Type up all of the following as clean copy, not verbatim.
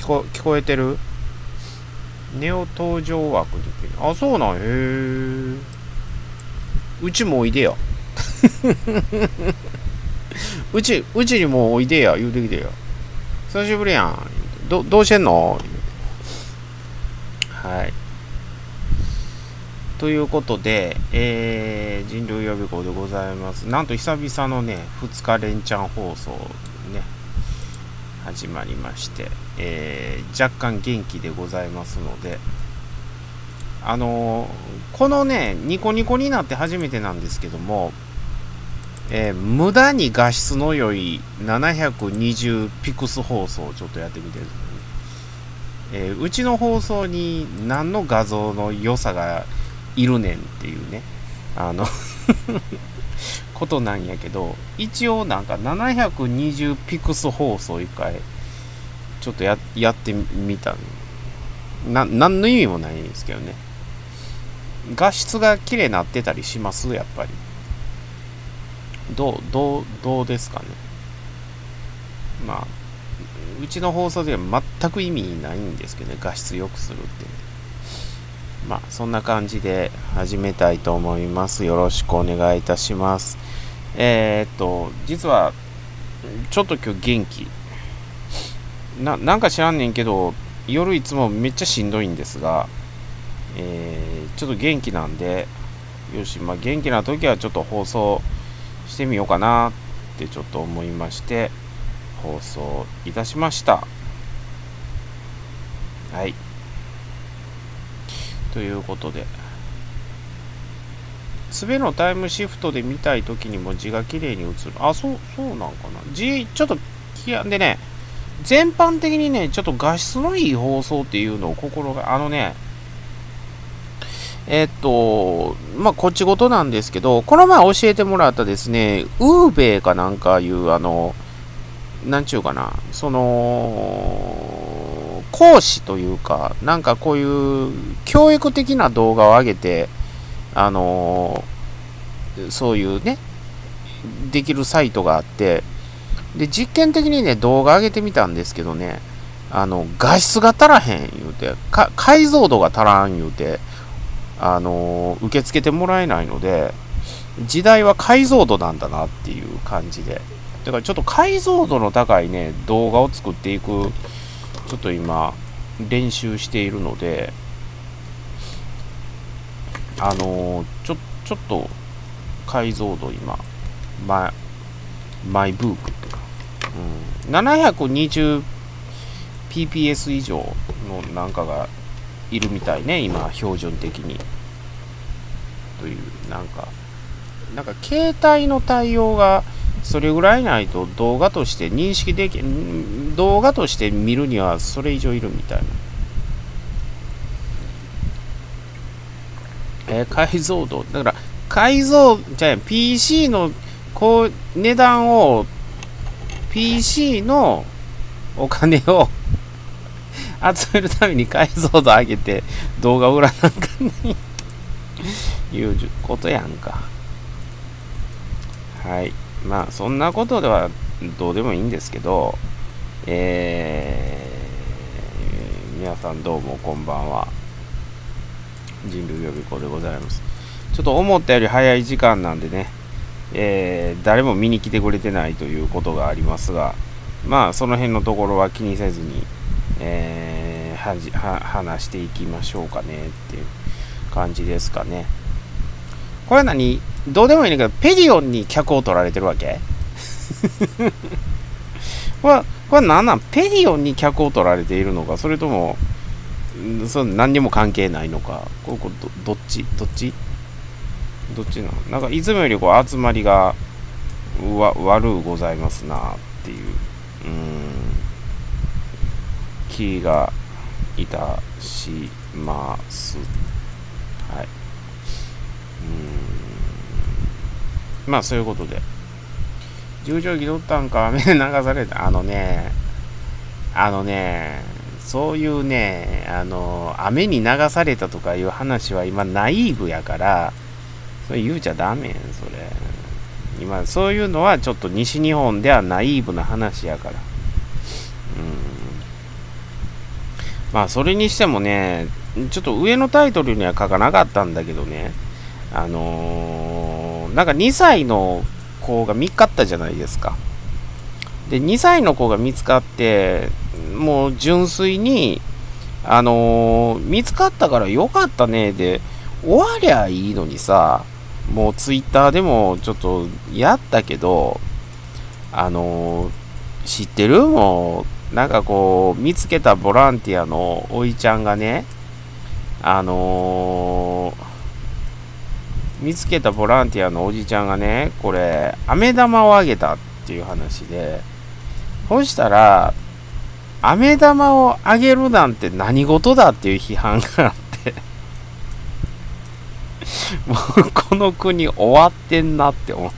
聞こえてる？ネオ登場枠で。あ、そうなん。へえ。うちもおいでや。うちにもおいでや。言うてきてや。久しぶりやん。どうしてんの？はい。ということで、人類予備校でございます。なんと久々のね、2日連チャン放送ね、始まりまして、若干元気でございますので、このね、ニコニコになって初めてなんですけども、無駄に画質の良い720ピクス放送をちょっとやってみてるんですね。うちの放送に何の画像の良さがいるねんっていうね、ことなんやけど、一応なんか720ピクス放送一回ちょっとやってみた。何の意味もないんですけどね。画質が綺麗になってたりします？やっぱりどうですかね。まあうちの放送では全く意味ないんですけどね、画質良くするって。まあそんな感じで始めたいと思います。よろしくお願いいたします。実はちょっと今日元気なんか知らんねんけど、夜いつもめっちゃしんどいんですが、ちょっと元気なんで、よし、まあ元気な時はちょっと放送してみようかなってちょっと思いまして放送いたしました。はい、ということで、すべのタイムシフトで見たい時にも字が綺麗に映る。あ、そうなんかな。字ちょっとでね、全般的にね、ちょっと画質のいい放送っていうのを心が、まあ、こっちごとなんですけど、この前教えてもらったですね、ウーベイかなんかいう、なんちゅうかな、講師というか、なんかこういう教育的な動画を上げて、そういうね、できるサイトがあって、で、実験的にね、動画上げてみたんですけどね、画質が足らへん言うて、解像度が足らん言うて、受け付けてもらえないので、時代は解像度なんだなっていう感じで、だからちょっと解像度の高いね、動画を作っていく、ちょっと今、練習しているので、ちょっと解像度今、マイブークっていうか、720pps 以上のなんかがいるみたいね、今標準的にという、なんか携帯の対応がそれぐらいないと動画として認識でき、動画として見るにはそれ以上いるみたいな。解像度だから、PC のこう値段を PC のお金を集めるために解像度上げて動画売らなんかにいうことやんか。はい、まあそんなことではどうでもいいんですけど、皆さんどうもこんばんは。人類予備校でございます。ちょっと思ったより早い時間なんでね、誰も見に来てくれてないということがありますが、まあその辺のところは気にせずに、話していきましょうかねっていう感じですかね。これはどうでもいいんだけど、ペディオンに客を取られてるわけこれ何なん？ペディオンに客を取られているのか、それとも何にも関係ないのか、どっちなの？なんかいつもより集まりが悪うございますなっていう、気がいたします。はい。まあそういうことで、十条気取ったんか、雨で流された。そういうね、雨に流されたとかいう話は今ナイーブやから、それ言うちゃダメん、それ。今そういうのはちょっと西日本ではナイーブな話やから。 まあそれにしてもね、ちょっと上のタイトルには書かなかったんだけどね、なんか2歳の子が見っかったじゃないですか。で、2歳の子が見つかって、もう純粋に、見つかったからよかったねで終わりゃいいのにさ、もうツイッターでもちょっとやったけど、知ってる？もうなんかこう見つけたボランティアのおいちゃんがね、見つけたボランティアのおじちゃんがね、これ飴玉をあげたっていう話で、そしたら飴玉をあげるなんて何事だっていう批判があってもうこの国終わってんなって思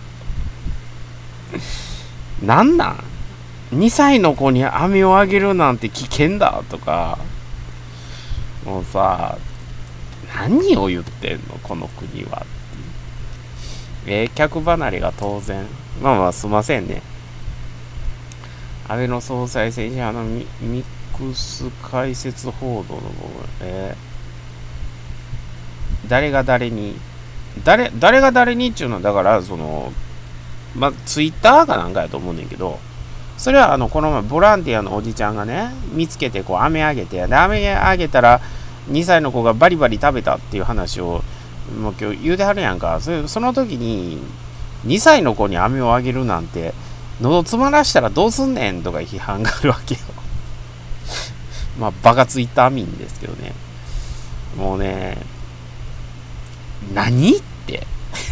う。なんなん？ 2 歳の子に飴をあげるなんて危険だとか、もうさ、何を言ってんのこの国は。客離れが当然。まあまあすいませんね。安倍の総裁選者ミックス解説報道の部分、誰が誰に誰が誰にっていうのは、だからそのツイッターかなんかやと思うねんけど、それはこの前ボランティアのおじちゃんがね見つけてこう飴あげて、で飴あげたら2歳の子がバリバリ食べたっていう話をもう今日言うてはるやんか。その時に2歳の子に飴をあげるなんて喉詰まらしたらどうすんねんとか批判があるわけよ。まあバカツイッター民ですけどね。もうね、何って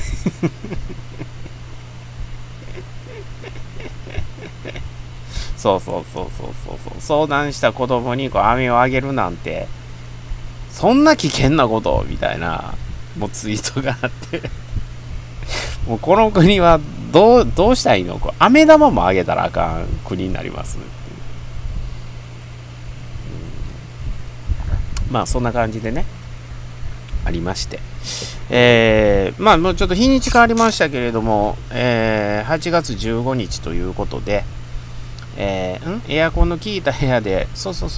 そう相談した子供にこう飴をあげるなんてそんな危険なことみたいなもうツイートがあってもうこの国はどうしたらいいの？こう飴玉もあげたらあかん国になりますね。まあそんな感じでねありまして、まあもうちょっと日にち変わりましたけれども、8月15日ということで、エアコンの効いた部屋で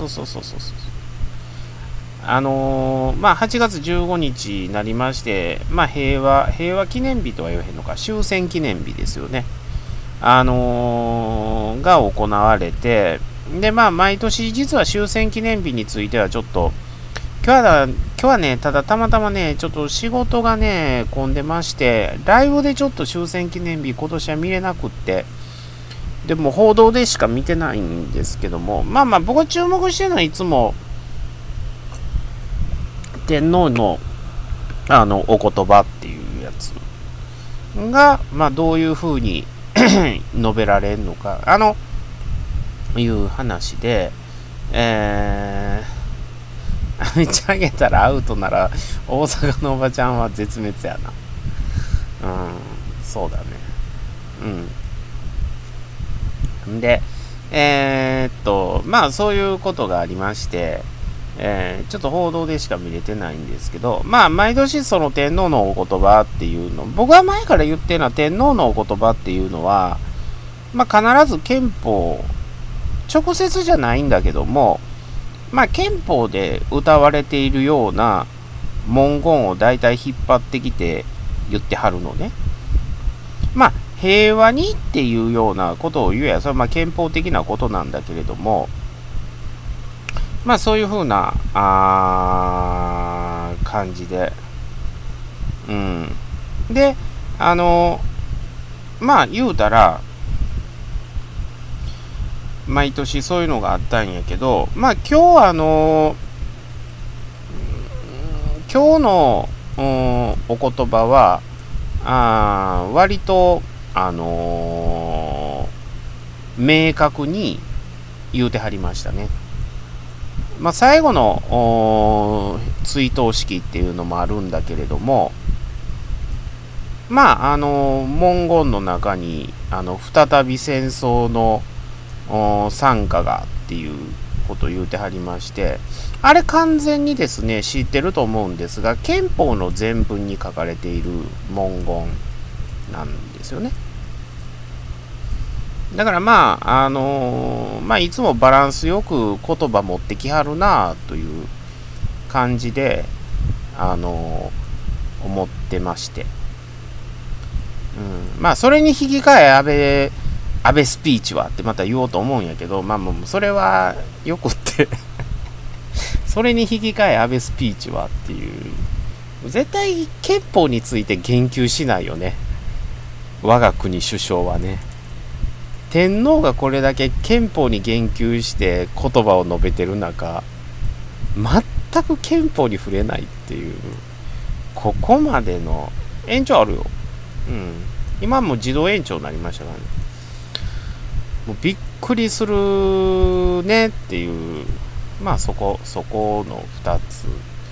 まあ8月15日になりまして、まあ平和記念日とは言わへんのか、終戦記念日ですよね。が行われて、でまあ毎年実は終戦記念日についてはちょっと今日はね、たまたまね、ちょっと仕事がね、混んでまして、ライブでちょっと終戦記念日今年は見れなくって、でも報道でしか見てないんですけども、まあ僕が注目してるのはいつも、天皇の、お言葉っていうやつが、まあどういう風に述べられるのか、いう話で、めちゃげたらアウトなら大阪のおばちゃんは絶滅やな。そうだね。でまあそういうことがありまして、ちょっと報道でしか見れてないんですけど、まあ毎年その天皇のお言葉っていうの、僕は前から言ってるのは天皇のお言葉っていうのは、まあ必ず憲法直接じゃないんだけども、まあ憲法で歌われているような文言をだいたい引っ張ってきて言ってはるのね。まあ平和にっていうようなことを言うや、それはまあ憲法的なことなんだけれども、まあそういう風な感じで、でまあ言うたら毎年そういうのがあったんやけど、まあ今日今日のお言葉は割と明確に言うてはりましたね。まあ最後の追悼式っていうのもあるんだけれども、まあ文言の中に再び戦争の参加がっていうことを言うてはりまして、あれ完全にですね知ってると思うんですが、憲法の前文に書かれている文言なんですよね。 だからまあ、まあ、いつもバランスよく言葉持ってきはるなという感じで、思ってまして。まあ、それに引き換え安倍スピーチはってまた言おうと思うんやけど、まあもうそれはよくってそれに引き換え安倍スピーチはっていう、絶対憲法について言及しないよね。我が国首相はね。天皇がこれだけ憲法に言及して言葉を述べてる中、全く憲法に触れないっていう、ここまでの延長あるよ。今も自動延長になりましたからね。もうびっくりするねっていう、まあそこの2つ、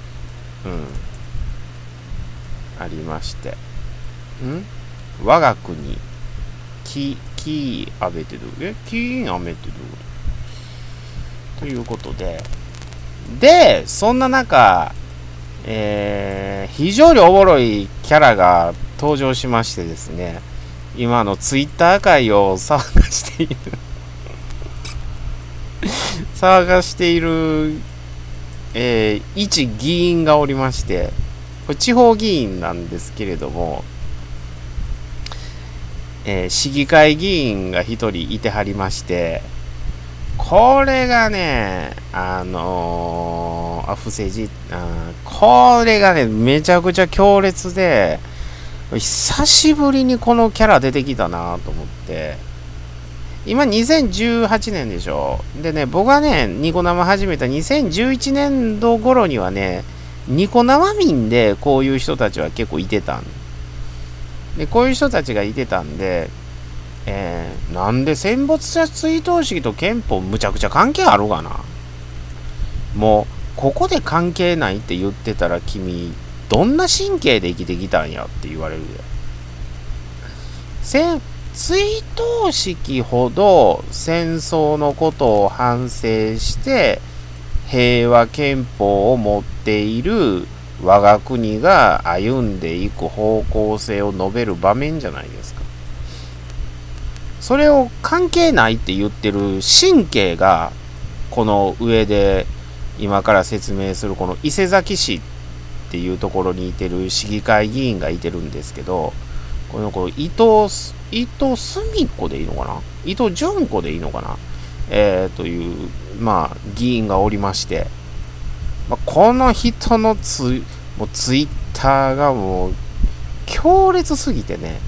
ありまして。我が国、キーアベテド、キーアベテドということで、そんな中、非常におもろいキャラが登場しましてですね、今のツイッター界を騒がしている一議員がおりまして、これ地方議員なんですけれども、市議会議員が一人いてはりまして、これがね、不正事、これがね、めちゃくちゃ強烈で、久しぶりにこのキャラ出てきたなと思って、今2018年でしょ。でね、僕がね、ニコ生始めた2011年度頃にはね、ニコ生民でこういう人たちは結構いてたんで、こういう人たちがいてたんで、なんで戦没者追悼式と憲法むちゃくちゃ関係あるかな。もうここで関係ないって言ってたら君どんな神経で生きてきたんやって言われるで。追悼式ほど戦争のことを反省して平和憲法を持っている我が国が歩んでいく方向性を述べる場面じゃないですか。それを関係ないって言ってる神経がこの上で今から説明するこの伊勢崎市っていうところにいてる市議会議員がいてるんですけど、この伊藤澄子でいいのかな、伊藤純子でいいのかな、というまあ議員がおりまして、この人のもうツイッターがもう強烈すぎてね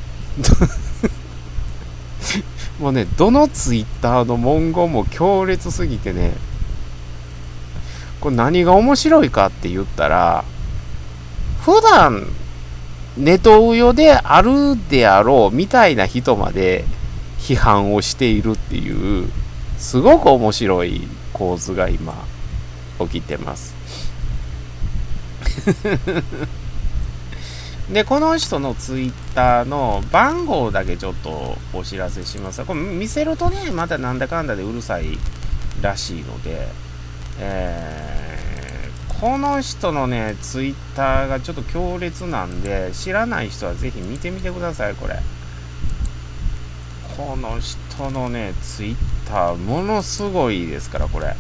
もうね、どのツイッターの文言も強烈すぎてね、これ何が面白いかって言ったら、普段ネトウヨであるであろうみたいな人まで批判をしているっていう、すごく面白い構図が今起きてますで、この人のツイッターの番号だけちょっとお知らせします。これ見せるとね、またなんだかんだでうるさいらしいので、この人のね、ツイッターがちょっと強烈なんで、知らない人はぜひ見てみてください、これ。この人のね、ツイッター、ものすごいですから、これ。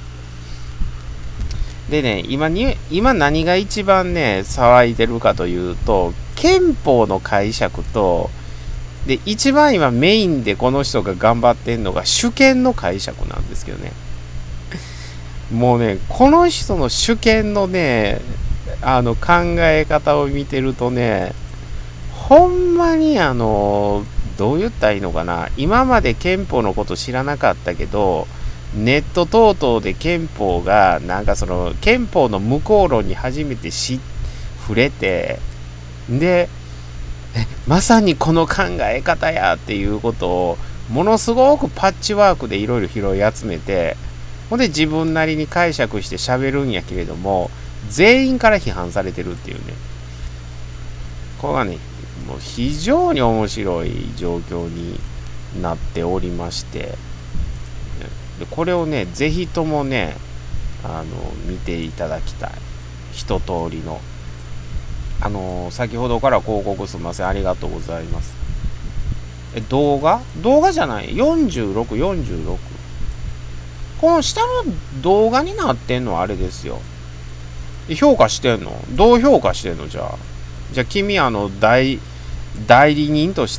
でね、今何が一番ね、騒いでるかというと、憲法の解釈と、で、一番今メインでこの人が頑張ってんのが主権の解釈なんですけどね。もうね、この人の主権のね、考え方を見てるとね、ほんまにどう言ったらいいのかな、今まで憲法のこと知らなかったけど、ネット等々で憲法がなんかその憲法の無効論に初めて触れて、でまさにこの考え方やっていうことをものすごくパッチワークでいろいろ拾い集めて、ほんで自分なりに解釈して喋るんやけれども、全員から批判されてるっていうね、これがね、もう非常に面白い状況になっておりまして、でこれをね、ぜひともね、見ていただきたい。一通りの。先ほどから広告すみません。ありがとうございます。 動画じゃない。46、46。この下の動画になってんのはあれですよ。評価してんの？どう評価してんの？じゃあ君代理人として、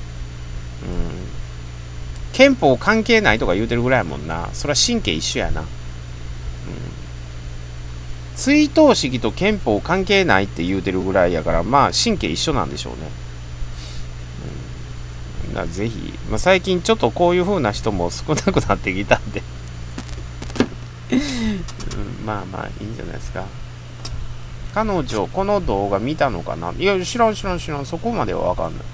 憲法関係ないとか言うてるぐらいやもんな。それは神経一緒やな。追悼式と憲法関係ないって言うてるぐらいやから、まあ神経一緒なんでしょうね。ぜひ、最近ちょっとこういう風な人も少なくなってきたんでまあいいんじゃないですか。彼女この動画見たのかな。いや知らん、そこまでは分かんない。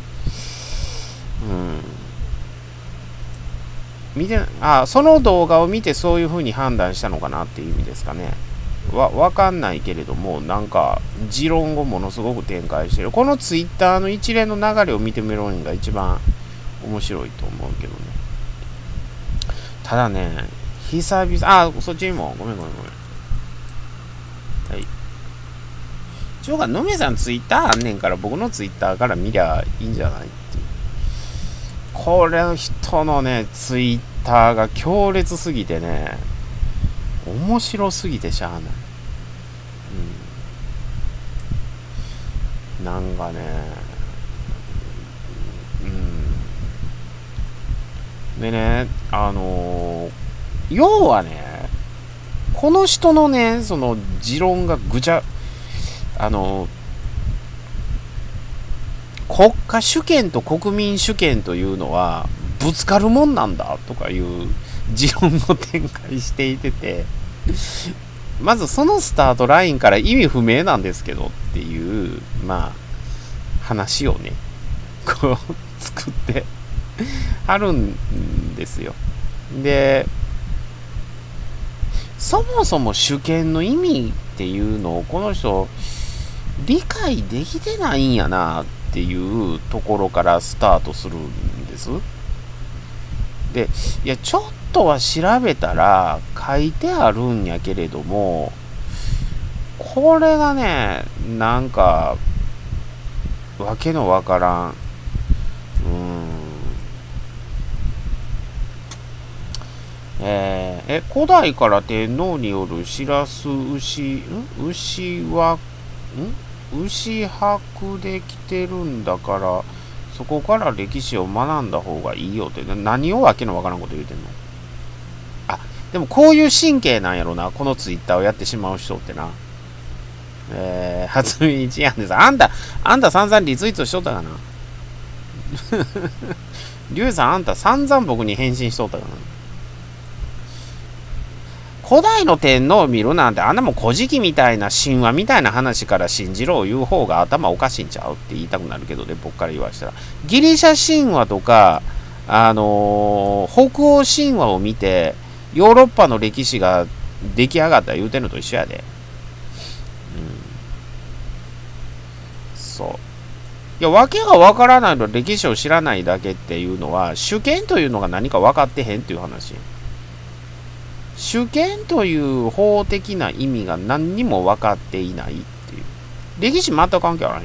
見て、その動画を見てそういう風に判断したのかなっていう意味ですかね。分かんないけれども、なんか持論をものすごく展開してる。このツイッターの一連の流れを見てみるのが一番面白いと思うけどね。ただね、久々、そっちにもごめん。はい。ちょうがのめさんツイッターあんねんから、僕のツイッターから見りゃいいんじゃないっていう。これの人のね、ツイッターが強烈すぎてね、面白すぎてしゃあない。なんかね、でね、要はね、この人のね、その持論が国家主権と国民主権というのはぶつかるもんなんだとかいう持論を展開していて、まずそのスタートラインから意味不明なんですけどっていう話をねこう作ってあるんですよ。で、そもそも主権の意味っていうのをこの人理解できてないんやなっていうところからスタートするんです。で、いやちょっとは調べたら書いてあるんやけれども、これがね、なんかわけのわからん。古代から天皇による牛博できてるんだから、そこから歴史を学んだ方がいいよって、何をわけのわからんこと言うてんの。でもこういう神経なんやろな、このツイッターをやってしまう人ってな。初見一案です。あんた散々リツイートしとったかな。リュウさん、あんた散々僕に返信しとったかな。古代の天皇を見るなんて、あんなもん古事記みたいな神話みたいな話から信じろを言う方が頭おかしいんちゃうって言いたくなるけどね、僕から言わしたら。ギリシャ神話とか、北欧神話を見て、ヨーロッパの歴史が出来上がった言うてんのと一緒やで。そう。いや、わけがわからないの歴史を知らないだけっていうのは、主権というのが何か分かってへんっていう話。主権という法的な意味が何にも分かっていないっていう。歴史全く関係あらへんよ。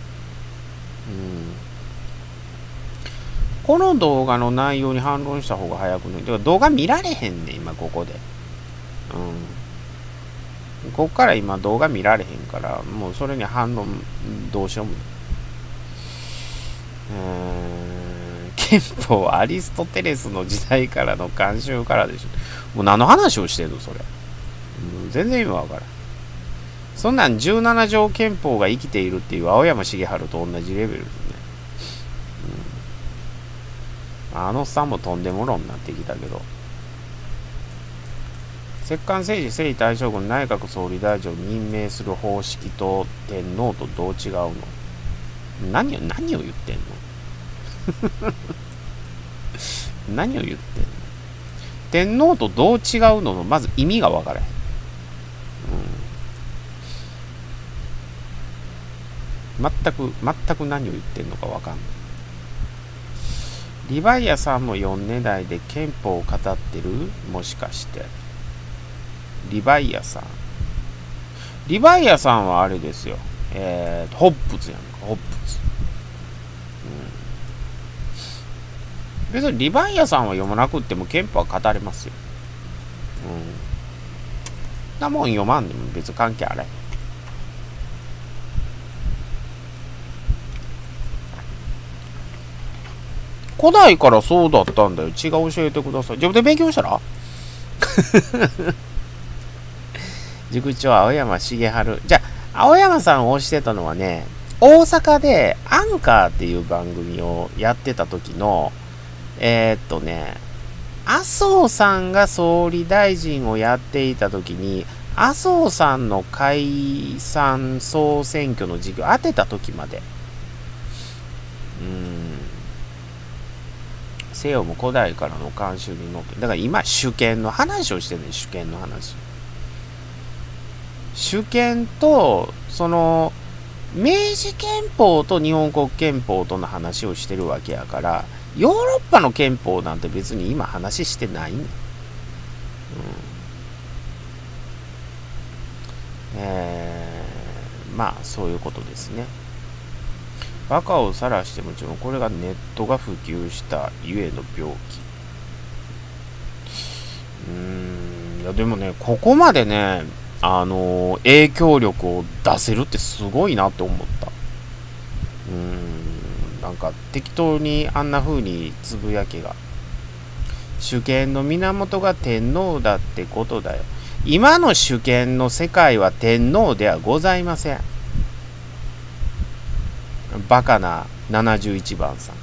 この動画の内容に反論した方が早くね。だから動画見られへんねん、今ここで。こっから今動画見られへんから、もうそれに反論どうしようもない。憲法アリストテレスの時代からの慣習からでしょ。もう何の話をしてんのそれ。全然意味わからん。そんなん17条憲法が生きているっていう青山茂春と同じレベルですね。あのさんもとんでも論になってきたけど。摂関政治征夷大将軍内閣総理大臣を任命する方式と天皇とどう違うの？何を言ってんの何を言ってんの？天皇とどう違うののまず意味が分からへん。全く何を言ってんのか分かんない。リヴァイアさんも4年代で憲法を語ってる？もしかして。リヴァイアさんはあれですよ。ホップツやんか、ホップツ。 別にリヴァイアさんは読まなくっても憲法は語れますよ。なもん読まんでも別に関係あれ。古代からそうだったんだよ。違う教えてください。自分で勉強したら塾長青山茂春。じゃあ青山さんを推してたのはね、大阪でアンカーっていう番組をやってた時の麻生さんが総理大臣をやっていた時に麻生さんの解散総選挙の時期を当てた時まで西洋も古代からの慣習にのっと、だから今主権の話をしてるね。主権の話、主権とその明治憲法と日本国憲法との話をしてるわけやから、ヨーロッパの憲法なんて別に今話してないね。まあそういうことですね。バカを晒してもちろんこれがネットが普及したゆえの病気。いやでもね、ここまでね、影響力を出せるってすごいなって思った。なんか適当にあんな風につぶやきが、主権の源が天皇だってことだよ。今の主権の世界は天皇ではございません。バカな71番さん。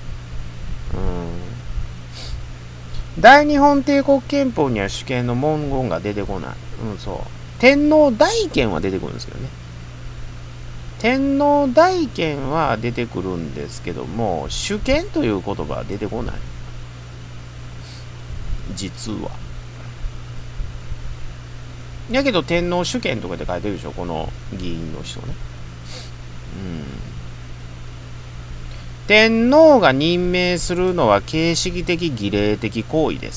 大日本帝国憲法には主権の文言が出てこない。そう。天皇大権は出てくるんですけどね。天皇大権は出てくるんですけども、主権という言葉は出てこない。実は。やけど天皇主権とかで書いてるでしょ、この議員の人ね。天皇が任命するのは形式的儀礼的行為です。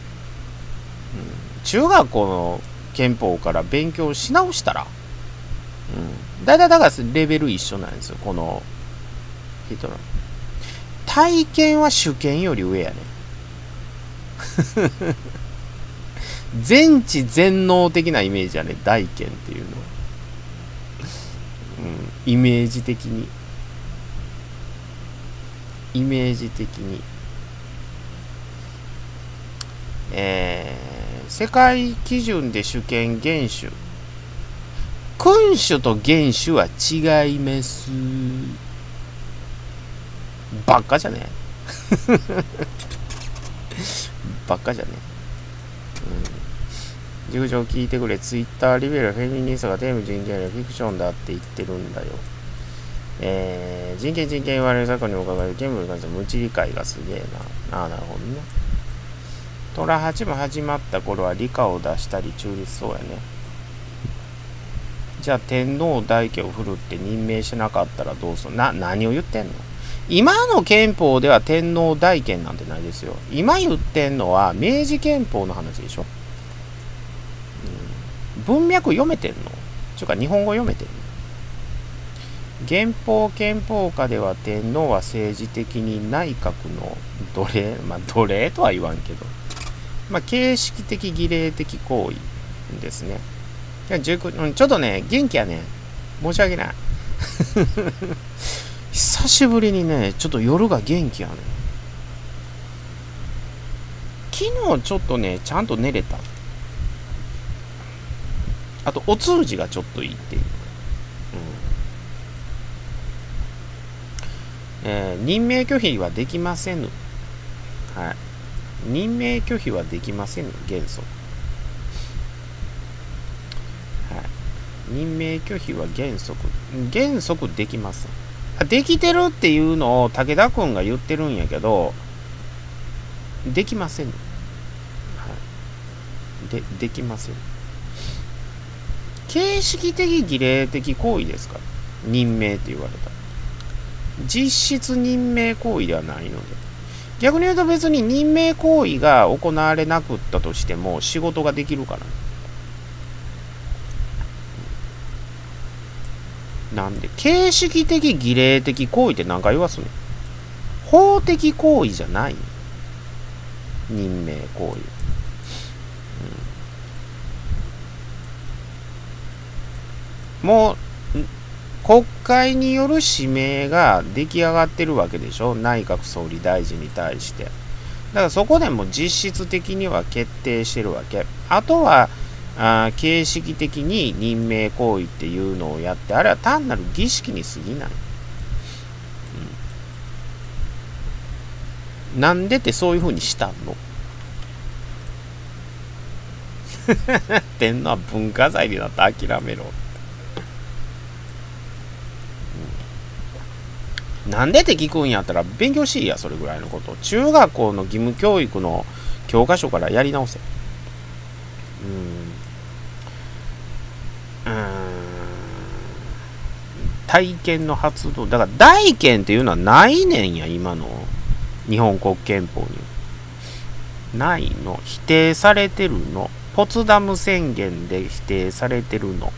中学校の憲法から勉強し直したら、だいたいだからレベル一緒なんですよ、この人の。体験は主権より上やね。全知全能的なイメージやね、大権っていうのは。イメージ的に。世界基準で主権厳守。君主と厳守は違います。ばっかじゃねばっかじゃね塾長聞いてくれ。ツイッターリベラルフェミニストがテーマ人権はフィクションだって言ってるんだよ。人権言われる昨におかげで憲法に関して無知理解がすげえな。なるほどね。虎八も始まった頃は理科を出したり中立そうやね。じゃあ天皇大家を振るって任命しなかったらどうする？何を言ってんの？今の憲法では天皇大権なんてないですよ。今言ってんのは明治憲法の話でしょ。文脈読めてんの？ちゅうか日本語読めてんの？憲法下では天皇は政治的に内閣の奴隷とは言わんけど、形式的儀礼的行為ですね。ちょっとね、元気やね。申し訳ない。久しぶりにね、ちょっと夜が元気やね。昨日ちょっとね、ちゃんと寝れた。あと、お通じがちょっといいっていう。任命拒否はできませぬ。はい。任命拒否はできませぬ、原則。はい。任命拒否は原則できます。できてるっていうのを武田君が言ってるんやけど、できません。はい。できません。形式的儀礼的行為ですから。任命って言われた。実質任命行為ではないので。逆に言うと別に任命行為が行われなくったとしても仕事ができるから。なんで形式的儀礼的行為って何回言わすの？法的行為じゃない。 任命行為、もう国会による指名が出来上がってるわけでしょ、内閣総理大臣に対して。だからそこでも実質的には決定してるわけ。あとは形式的に任命行為っていうのをやって、あれは単なる儀式に過ぎない。なんでってそういう風にしたの天皇は文化財になって諦めろ。なんでって聞くんやったら勉強しいや、それぐらいのこと。中学校の義務教育の教科書からやり直せ。体験の発動。だから大権っていうのはないねんや、今の日本国憲法に。ないの。否定されてるの。ポツダム宣言で否定されてるの。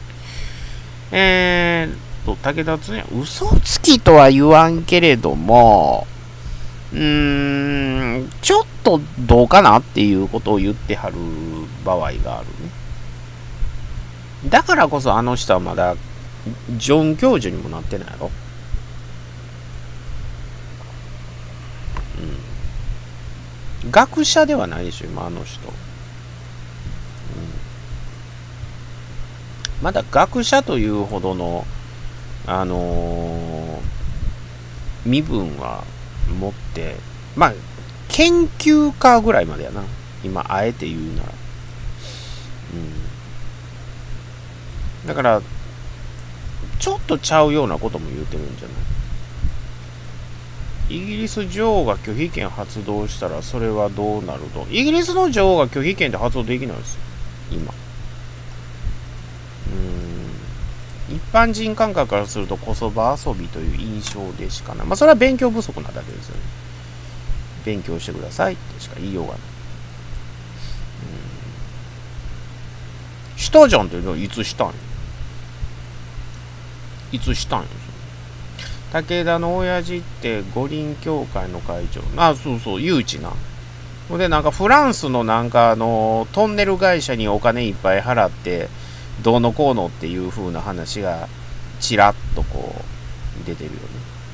武田つね、嘘つきとは言わんけれども、ちょっとどうかなっていうことを言ってはる場合があるね。だからこそあの人はまだジョン教授にもなってないやろ。学者ではないでしょ今あの人。まだ学者というほどの身分は持って、まあ研究家ぐらいまでやな、今あえて言うなら。だからちょっとちゃうようなことも言うてるんじゃない。イギリス女王が拒否権発動したらそれはどうなると。イギリスの女王が拒否権で発動できないですよ今。一般人感覚からするとこそば遊びという印象でしかない。まあそれは勉強不足なだけですよね。勉強してくださいってしか言いようがない。したじゃんっていつしたんよ。いつしたんよ。武田の親父って五輪協会の会長。そうそう、誘致な。で、なんかフランスのなんかトンネル会社にお金いっぱい払って、どうのこうのっていう風な話がちらっとこう出てるよね。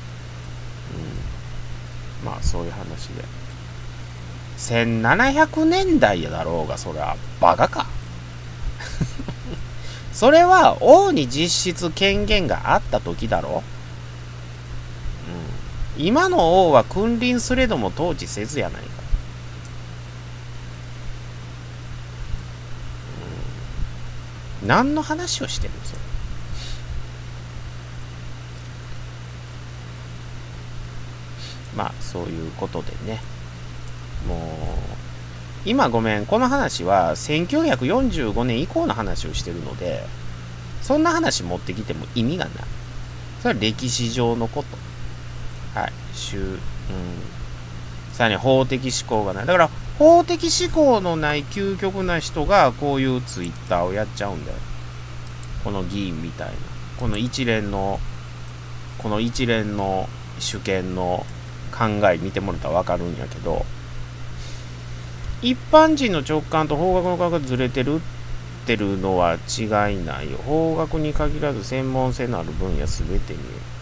まあそういう話で。1700年代やだろうが、それはバカか。それは王に実質権限があった時だろ。今の王は君臨すれども統治せずやないか。何の話をしてるのそれ。まあそういうことでね、もう今ごめん、この話は1945年以降の話をしてるので、そんな話持ってきても意味がない。それは歴史上のこと。はい、さらに法的思考がない。だから法的思考のない究極な人がこういうツイッターをやっちゃうんだよ。この議員みたいな、この一連の主権の考え見てもらったら分かるんやけど、一般人の直感と法学の感覚がずれてるってるのは違いないよ。法学に限らず専門性のある分野全てに。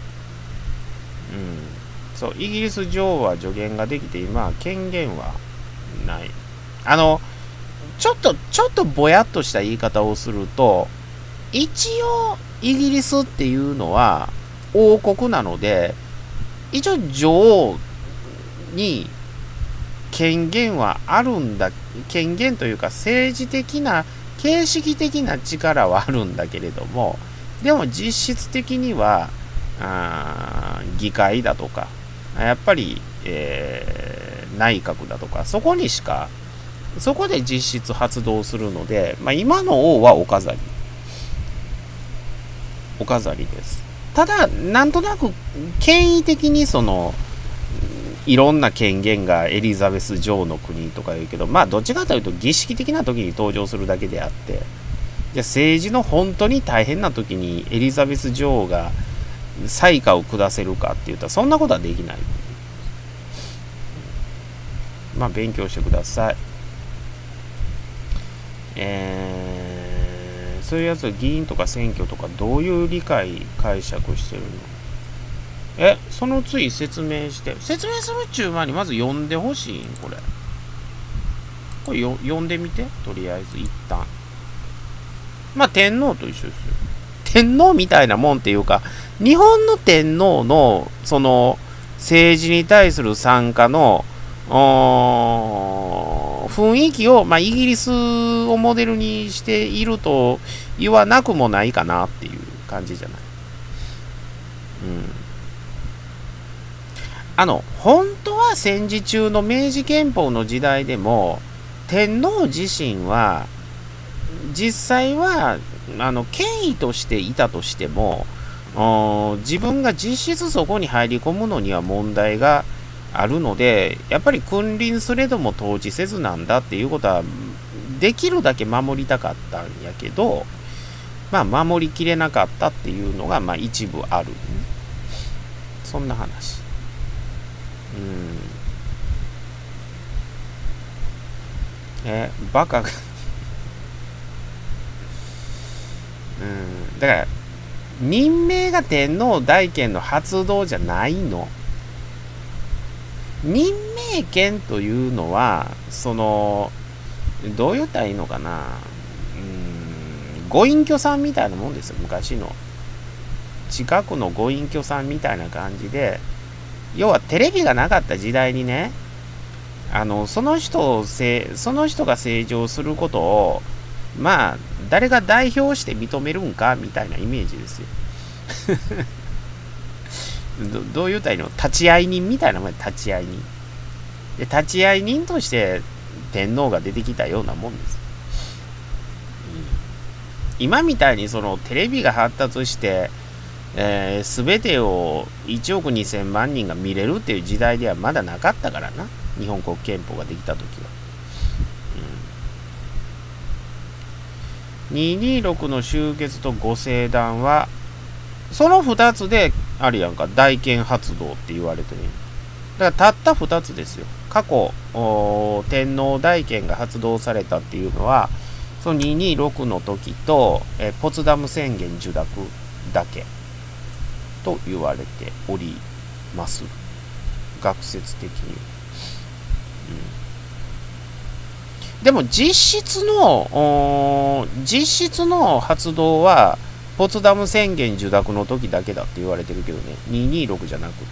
そう、イギリス女王は助言ができて今は権限はない。ちょっとぼやっとした言い方をすると、一応イギリスっていうのは王国なので、一応女王に権限はあるんだ。権限というか政治的な形式的な力はあるんだけれども、でも実質的には議会だとかやっぱり、内閣だとかそこで実質発動するので、今の王はお飾りです。ただなんとなく権威的にいろんな権限がエリザベス女王の国とか言うけど、どっちかというと儀式的な時に登場するだけであって、じゃあ政治の本当に大変な時にエリザベス女王が裁可を下せるかって言ったらそんなことはできない。 まあ勉強してください。そういうやつは議員とか選挙とかどういう解釈してるの？その次説明するっちゅう前にまず読んでほしいんこれ読んでみて、とりあえず一旦。まあ天皇と一緒ですよ。天皇みたいなもんっていうか、日本の天皇のその政治に対する参加の雰囲気を、まあ、イギリスをモデルにしていると言わなくもないかなっていう感じじゃない。本当は戦時中の明治憲法の時代でも天皇自身は実際は権威としていたとしても自分が実質そこに入り込むのには問題があるので、やっぱり君臨すれども統治せずなんだっていうことはできるだけ守りたかったんやけど、まあ守りきれなかったっていうのがまあ一部ある、ね、そんな話。バカがだから任命が天皇大権の発動じゃないの。任命権というのはどう言ったらいいのかな、ご隠居さんみたいなもんですよ。昔の近くのご隠居さんみたいな感じで、要はテレビがなかった時代にね、その人が正常することをまあ誰が代表して認めるんかみたいなイメージですよどう言うたらいいの、立ち会い人みたいなもん。立ち会い人で、立ち会い人として天皇が出てきたようなもんです。今みたいにテレビが発達して全てを1億2000万人が見れるっていう時代ではまだなかったからな、日本国憲法ができた時は。226の終結とご聖断はその2つであるやんか、大権発動って言われてる。だからたった2つですよ。過去天皇大権が発動されたっていうのはその226の時とポツダム宣言受諾だけと言われております、学説的に。でも実質の発動はポツダム宣言受諾の時だけだって言われてるけどね、226じゃなくって、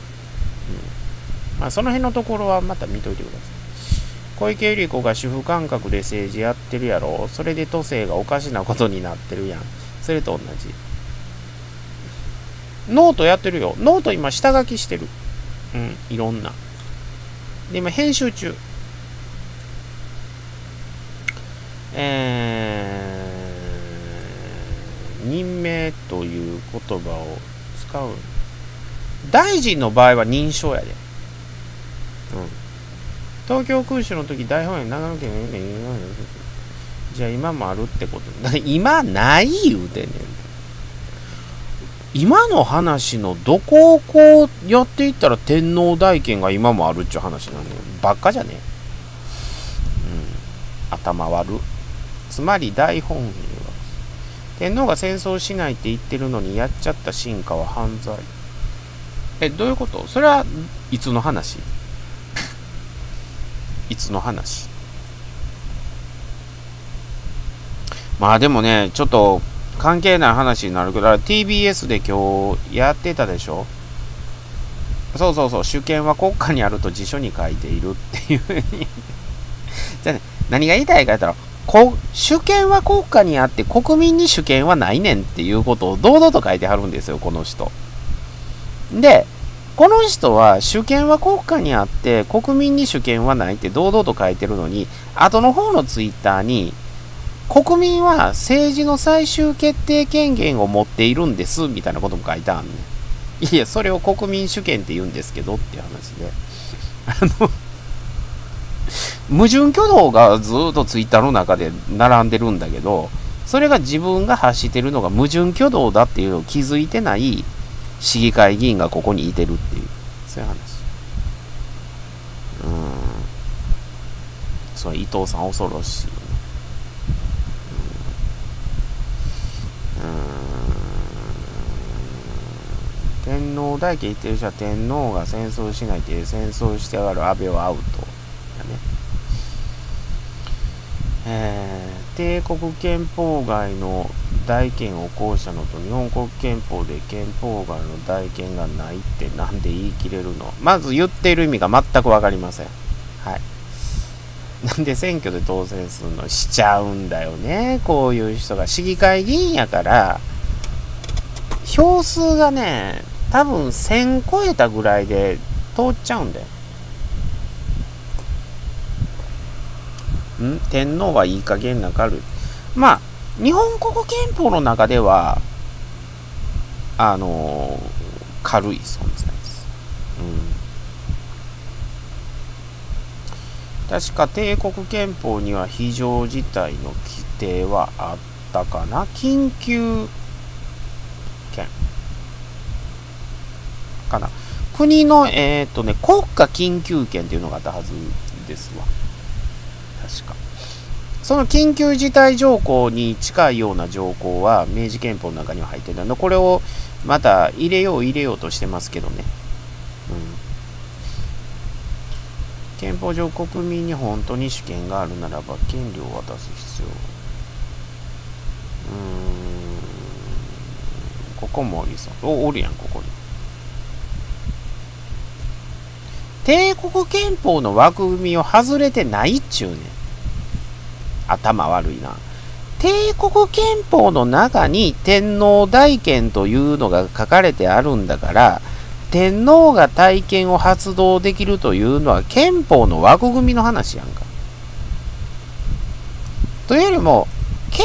まあ、その辺のところはまた見といてください。小池百合子が主婦感覚で政治やってるやろ、それで都政がおかしなことになってるやん。それと同じ。ノートやってるよ。ノート今下書きしてる。いろんな。で今編集中。任命という言葉を使う。大臣の場合は認証やで。東京空襲の時大本営長野県のじゃあ今もあるってこと。今ない言うてんねん。今の話のどこをこうやっていったら天皇大権が今もあるっちゅう話なんだよ。ばっかじゃね頭悪。つまり大本営は天皇が戦争しないって言ってるのにやっちゃった臣下は犯罪。どういうこと？それはいつの話？いつの話？まあでもね、ちょっと関係ない話になるけど、TBS で今日やってたでしょ。そう主権は国家にあると辞書に書いているっていうふうにじゃあね、何が言いたいか言ったら、主権は国家にあって国民に主権はないねんっていうことを堂々と書いてはるんですよ、この人で。この人は主権は国家にあって国民に主権はないって堂々と書いてるのに、後の方のツイッターに国民は政治の最終決定権限を持っているんですみたいなことも書いてあるね。いや、それを国民主権って言うんですけどっていう話で、矛盾挙動がずっとツイッターの中で並んでるんだけど、それが自分が発してるのが矛盾挙動だっていうのを気づいてない市議会議員がここにいてるっていう、そういう話。 その伊藤さん恐ろしい、ね、天皇大家言ってる人は天皇が戦争しないっていう戦争してやがる安倍はアウトだね。帝国憲法外の大権を行使したのと日本国憲法で憲法外の大権がないってなんで言い切れるの？まず言っている意味が全く分かりません。はい。なんで選挙で当選するの？しちゃうんだよね。こういう人が市議会議員やから票数がね多分1000超えたぐらいで通っちゃうんだよ。天皇はいい加減な軽い。まあ日本国憲法の中では軽い存在です。確か帝国憲法には非常事態の規定はあったかな。緊急権かな。国の国家緊急権っていうのがあったはずですわ。確か。その緊急事態条項に近いような条項は明治憲法の中には入ってるので、これをまた入れようとしてますけどね。憲法上国民に本当に主権があるならば権利を渡す必要。ここもおりそう。おるやん、ここに。帝国憲法の枠組みを外れてないっちゅうねん。頭悪いな。帝国憲法の中に天皇大権というのが書かれてあるんだから、天皇が大権を発動できるというのは憲法の枠組みの話やんか。というよりも、憲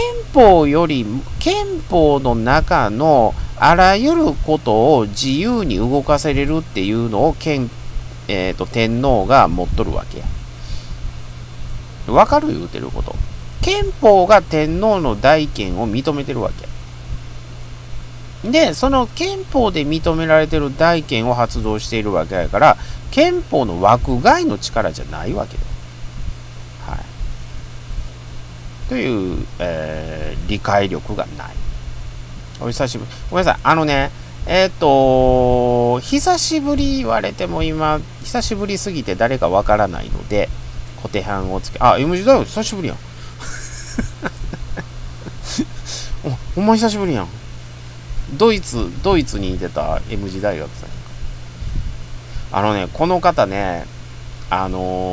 法の中のあらゆることを自由に動かせれるっていうのを天皇が持っとるわけや。わかる言うてること。憲法が天皇の大権を認めてるわけ。で、その憲法で認められてる大権を発動しているわけやから、憲法の枠外の力じゃないわけだ。はい。という、理解力がない。お久しぶり。ごめんなさい。久しぶり言われても今、久しぶりすぎて誰かわからないので、小手半をつけ、M 字だよ、久しぶりやん。ほんま久しぶりやん。ドイツにいてた M 字大学さん。この方ね、こ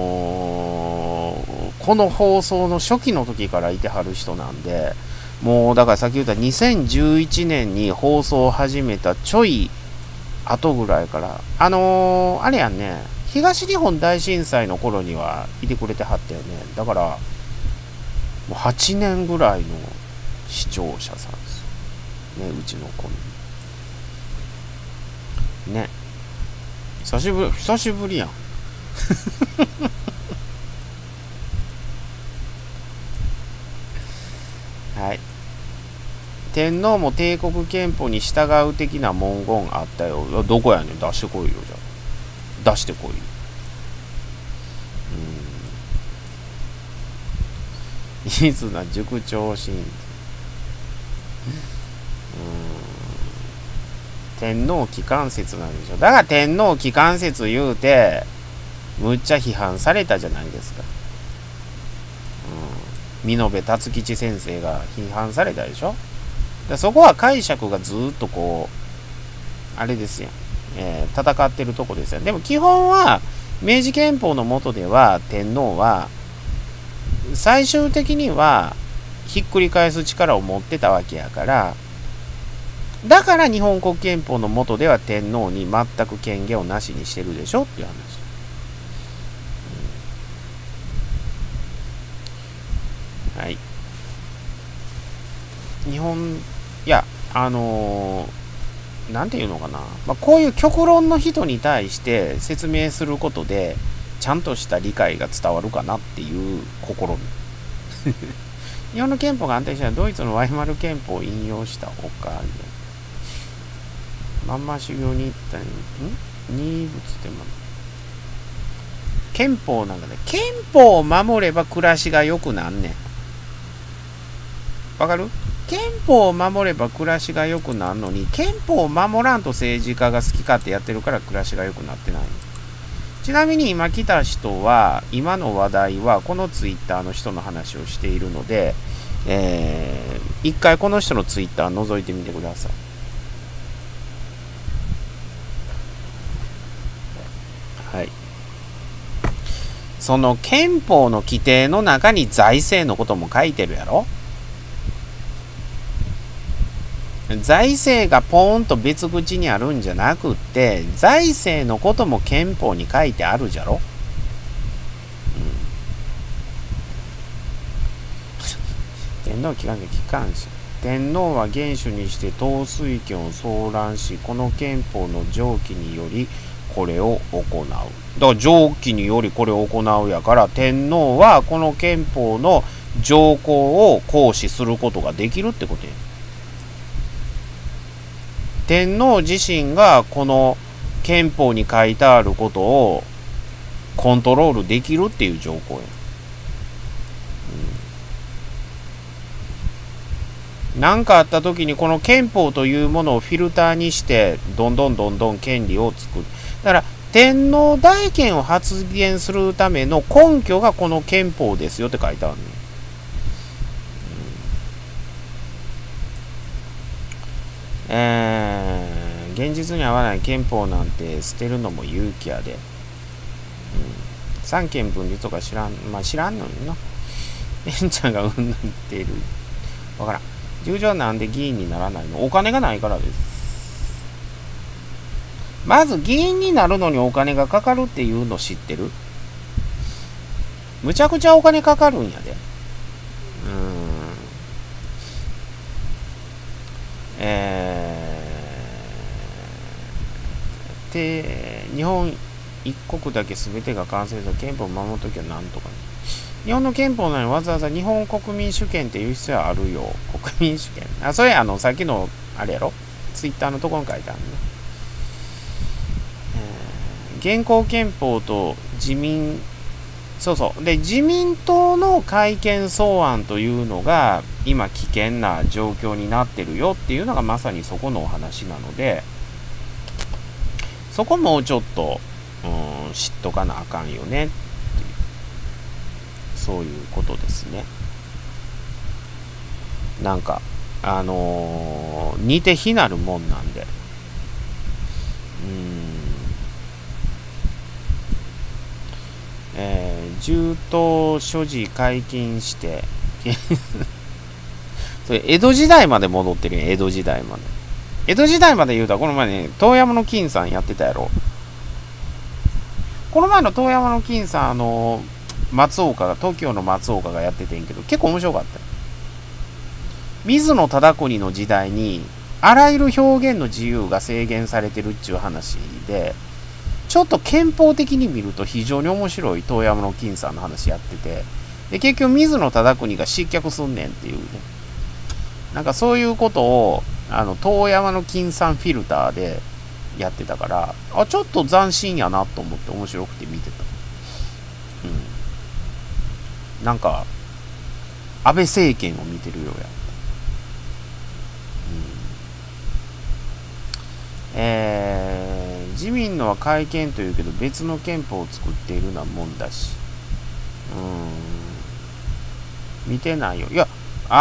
の放送の初期の時からいてはる人なんで、もうだからさっき言った2011年に放送を始めたちょい後ぐらいから、あれやんね、東日本大震災の頃にはいてくれてはったよね。だから、もう8年ぐらいの視聴者さんですよ。ね、うちの子に。ね。久しぶりやん。はい。天皇も帝国憲法に従う的な文言あったよ。どこやねん、出してこいよ、じゃあ。出してこいよ。いつな塾長シーン。天皇機関説なんでしょ。だから天皇機関説言うて、むっちゃ批判されたじゃないですか。美濃部達吉先生が批判されたでしょ。そこは解釈がずっとこう、あれですよ。戦ってるとこですよ。でも基本は、明治憲法の下では天皇は、最終的にはひっくり返す力を持ってたわけやから、だから日本国憲法の下では天皇に全く権限をなしにしてるでしょっていう話。はい。日本、いや、なんていうのかな。こういう極論の人に対して説明することで、ちゃんとした理解が伝わるかなっていう試み。日本の憲法が安定したらドイツのワイマル憲法を引用したおかげ。まんま修行に行ったに、二仏って憲法なんかね、憲法を守れば暮らしが良くなんねん。わかる？憲法を守れば暮らしが良くなるのに、憲法を守らんと政治家が好き勝手やってるから暮らしが良くなってない。ちなみに今来た人は、今の話題はこのツイッターの人の話をしているので、一回この人のツイッター覗いてみてください。はい。その憲法の規定の中に財政のことも書いてるやろ。財政がポーンと別口にあるんじゃなくって、財政のことも憲法に書いてあるじゃろ。天皇機関し、天皇は元首にして統帥権を総覧し、この憲法の条規によりこれを行う。だから条規によりこれを行うやから、天皇はこの憲法の条項を行使することができるってことや。天皇自身がこの憲法に書いてあることをコントロールできるっていう条項や。何かあった時にこの憲法というものをフィルターにしてどんどん権利を作る。だから天皇大権を発言するための根拠がこの憲法ですよって書いてあるね。現実に合わない憲法なんて捨てるのも勇気やで。三権分離とか知らんのにな。えんちゃんがうんぬん言っている。わからん。10条なんで議員にならないの？お金がないからです。まず議員になるのにお金がかかるっていうの知ってる？むちゃくちゃお金かかるんやで。で、日本一国だけ全てが完成した憲法を守るときはなんとかね。日本の憲法なのにわざわざ日本国民主権っていう必要はあるよ。国民主権。それさっきのあれやろ、ツイッターのところに書いてあるね。現行憲法と自民党の改憲草案というのが今危険な状況になってるよっていうのがまさにそこのお話なので、そこもうちょっと、知っとかなあかんよねっていう、そういうことですね。なんか似て非なるもんなんで、銃刀所持解禁してそれ江戸時代まで戻ってるやん。江戸時代まで言うたら、この前ね、遠山の金さんやってたやろ。この前の遠山の金さん、東京の松岡がやっててんけど、結構面白かったよ。水野忠邦の時代にあらゆる表現の自由が制限されてるっちゅう話で、ちょっと憲法的に見ると非常に面白い遠山の金さんの話やってて、で結局水野忠邦が失脚すんねんっていうね、なんかそういうことを遠山の金さんフィルターでやってたから、ちょっと斬新やなと思って面白くて見てた。なんか安倍政権を見てるようや。自民のは改憲というけど別の憲法を作っているようなもんだし、見てないよ。いや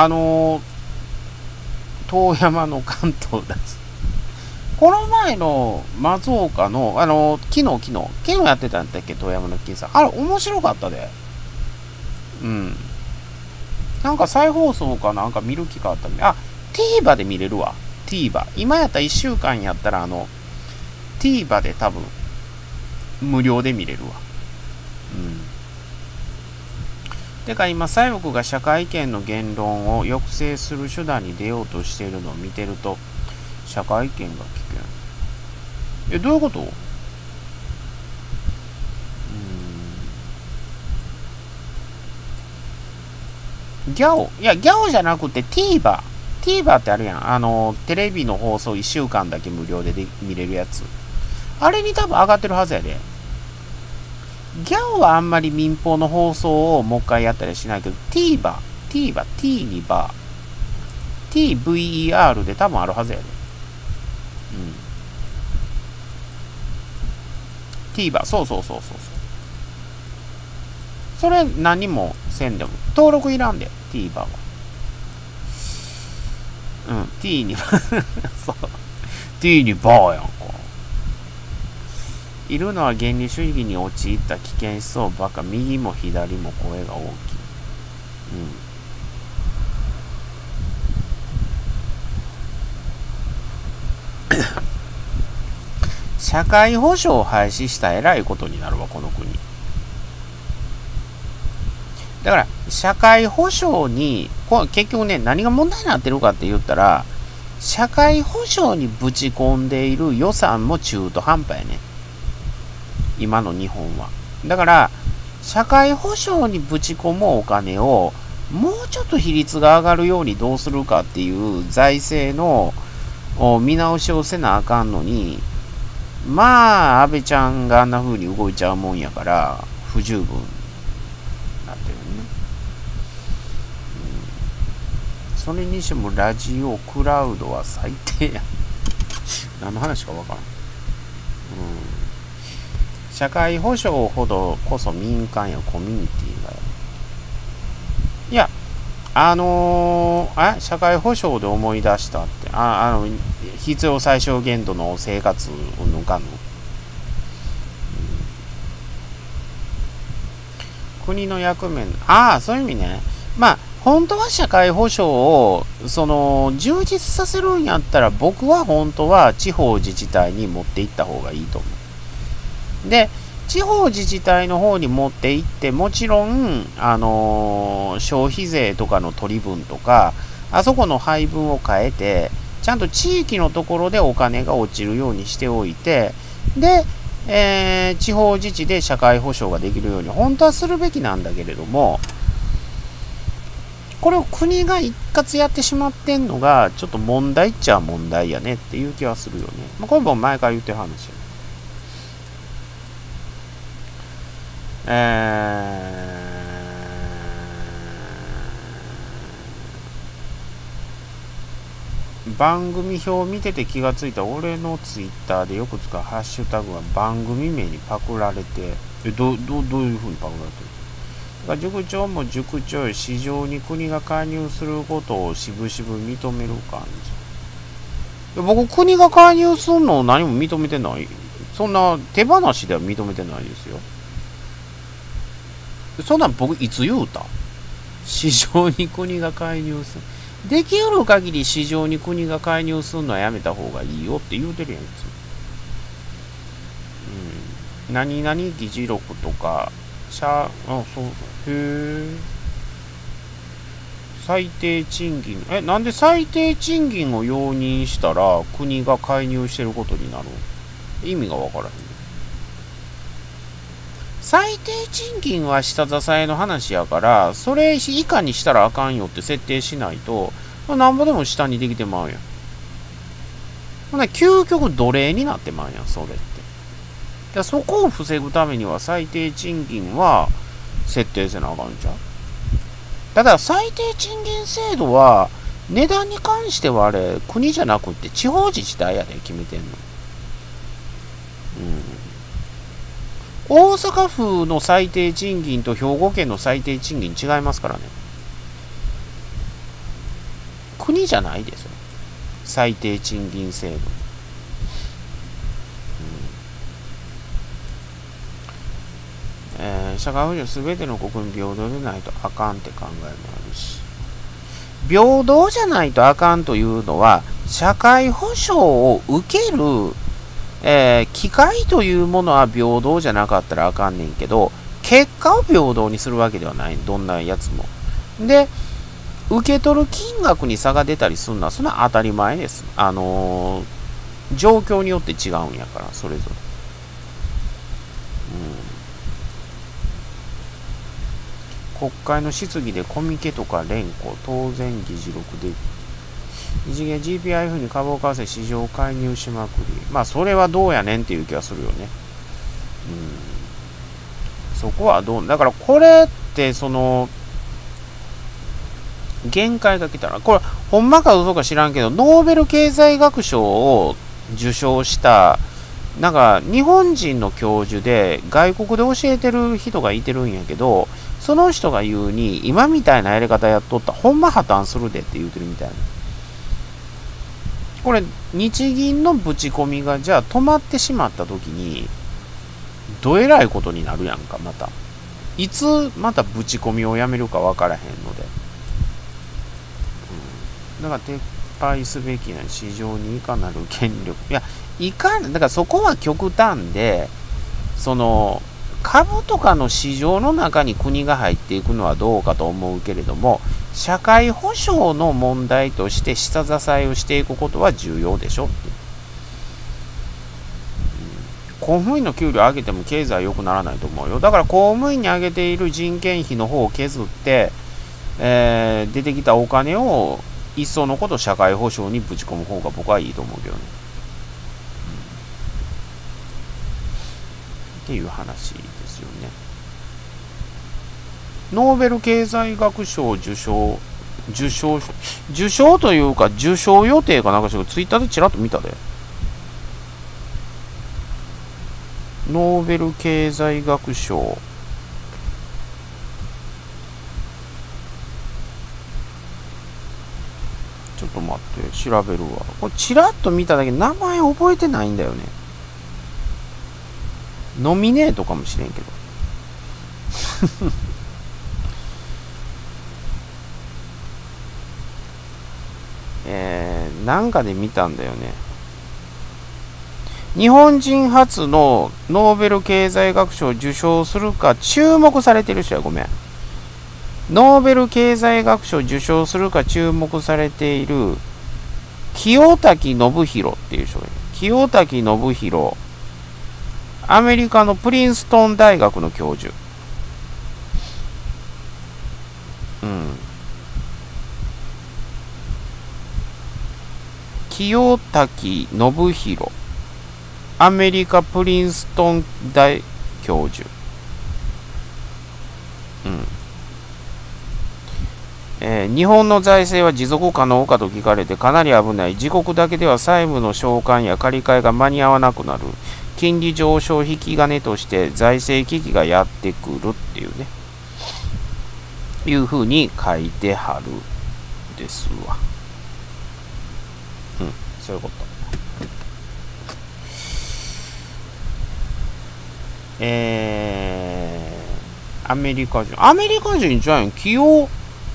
遠山の関東だし、この前の松岡の昨日やってたんだっけ、遠山の金さん、あれ面白かったで。なんか再放送かなんか見る機会あったんで、TVer で見れるわ。TVer 今やったら1週間やったらTVer で多分無料で見れるわ。てか今左翼が社会権の言論を抑制する手段に出ようとしているのを見てると、社会権が危険。どういうこと？ギャオじゃなくて TVer ってあるやん。テレビの放送1週間だけ無料で見れるやつ。あれに多分上がってるはずやで。 ギャオはあんまり民放の放送をもう一回やったりしないけど、T にバー、TVER で多分あるはずやで。TVer、そう。それ何もせんでも。登録いらんで、TVer は。T に、そう。T にバーやんか。いるのは原理主義に陥った危険思想ばか、右も左も声が大きい。社会保障を廃止したらえらいことになるわ、この国。だから、社会保障に、結局ね、何が問題になってるかって言ったら、社会保障にぶち込んでいる予算も中途半端やね。今の日本は。だから、社会保障にぶち込むお金を、もうちょっと比率が上がるようにどうするかっていう財政の見直しをせなあかんのに、まあ、安倍ちゃんがあんな風に動いちゃうもんやから、不十分なってるね。それにしてもラジオクラウドは最低や。何の話かわからん。社会保障ほどこそ民間やコミュニティがや。いや、社会保障で思い出したって、必要最小限度の生活を抜かぬ。国の役目、そういう意味ね。まあ、本当は社会保障を、充実させるんやったら、僕は本当は地方自治体に持っていった方がいいと思う。で、地方自治体の方に持っていって、もちろん、消費税とかの取り分とか、あそこの配分を変えて、ちゃんと地域のところでお金が落ちるようにしておいて、で、地方自治で社会保障ができるように、本当はするべきなんだけれども、これを国が一括やってしまってんのが、ちょっと問題っちゃ問題やねっていう気はするよね。これも前から言ってる話よ。番組表を見てて気がついた。俺のツイッターでよく使うハッシュタグは番組名にパクられて、どういう風にパクられてる？塾長も塾長よ、市場に国が介入することをしぶしぶ認める感じ。僕、国が介入するのを何も認めてない。そんな手放しでは認めてないですよ。そんなん僕いつ言うた？市場に国が介入する。できうる限り市場に国が介入するのはやめた方がいいよって言うてるやん。何々議事録とか、最低賃金。なんで最低賃金を容認したら国が介入してることになる？意味がわからへん。最低賃金は下支えの話やから、それ以下にしたらあかんよって設定しないと、なんぼでも下にできてまうやん。ほな、究極奴隷になってまうやん、それって。そこを防ぐためには最低賃金は設定せなあかんじゃん。ただ、最低賃金制度は、値段に関してはあれ、国じゃなくって地方自治体やで決めてんの。大阪府の最低賃金と兵庫県の最低賃金違いますからね。国じゃないですよ。最低賃金制度。社会保障すべての国民平等でないとあかんって考えもあるし。平等じゃないとあかんというのは、社会保障を受ける機会というものは平等じゃなかったらあかんねんけど、結果を平等にするわけではない。どんなやつも。で、受け取る金額に差が出たりするのは、それは当たり前です。状況によって違うんやから、それぞれ。国会の質疑でコミケとか連呼、当然議事録で異次元 GPIF に株を為替市場介入しまくり。それはどうやねんっていう気がするよね。 そこはどうだからこれって限界が来たらこれほんまか嘘か知らんけどノーベル経済学賞を受賞したなんか日本人の教授で外国で教えてる人がいてるんやけどその人が言うに今みたいなやり方やっとったらほんま破綻するでって言うてるみたいな。これ日銀のぶち込みがじゃあ止まってしまった時にどえらいことになるやんか。またいつまたぶち込みをやめるか分からへんので、だから撤廃すべきな市場にいかなる権力だからそこは極端で株とかの市場の中に国が入っていくのはどうかと思うけれども社会保障の問題として下支えをしていくことは重要でしょって。公務員の給料上げても経済は良くならないと思うよ。だから公務員に上げている人件費の方を削って、出てきたお金をいっそのこと社会保障にぶち込む方が僕はいいと思うけどね。っていう話ですよね。ノーベル経済学賞受賞というか受賞予定かなんかしらツイッターでちらっと見たで。ノーベル経済学賞ちょっと待って調べるわ。これちらっと見ただけ名前覚えてないんだよね。ノミネートかもしれんけどなんかで見たんだよね。日本人初のノーベル経済学賞を受賞するか注目されてる人や。ごめん。ノーベル経済学賞を受賞するか注目されている清滝信弘っていう人がいる。清滝信弘、アメリカのプリンストン大学の教授。清滝信弘、アメリカプリンストン大教授。日本の財政は持続可能かと聞かれてかなり危ない。自国だけでは債務の償還や借り換えが間に合わなくなる。金利上昇引き金として財政危機がやってくるっていうね。いうふうに書いてはるですわ。そういうこと。アメリカ人じゃん。清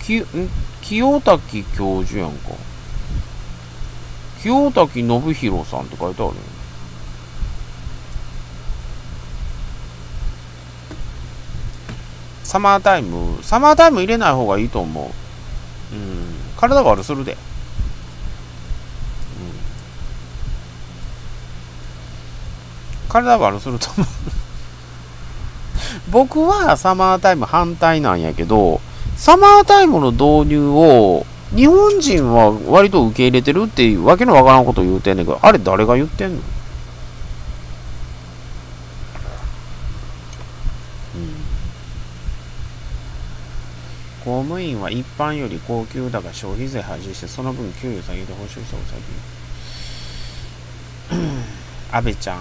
滝教授やんか。清滝信弘さんって書いてあるよ。サマータイム入れない方がいいと思う。体悪するで。体悪すると思う僕はサマータイム反対なんやけど、サマータイムの導入を日本人は割と受け入れてるっていうわけのわからんこと言うてんねんけど、あれ誰が言ってんの？公務員は一般より高給だが消費税廃止してその分給与下げて報酬した方が先安倍ちゃん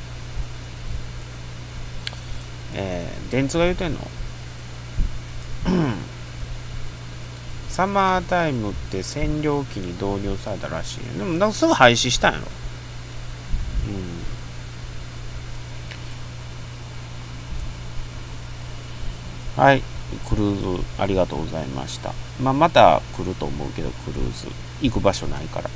電通が言うてんのサマータイムって占領期に導入されたらしい。でもなんかすぐ廃止したんやろ。はい、クルーズありがとうございました。また来ると思うけど、クルーズ行く場所ないから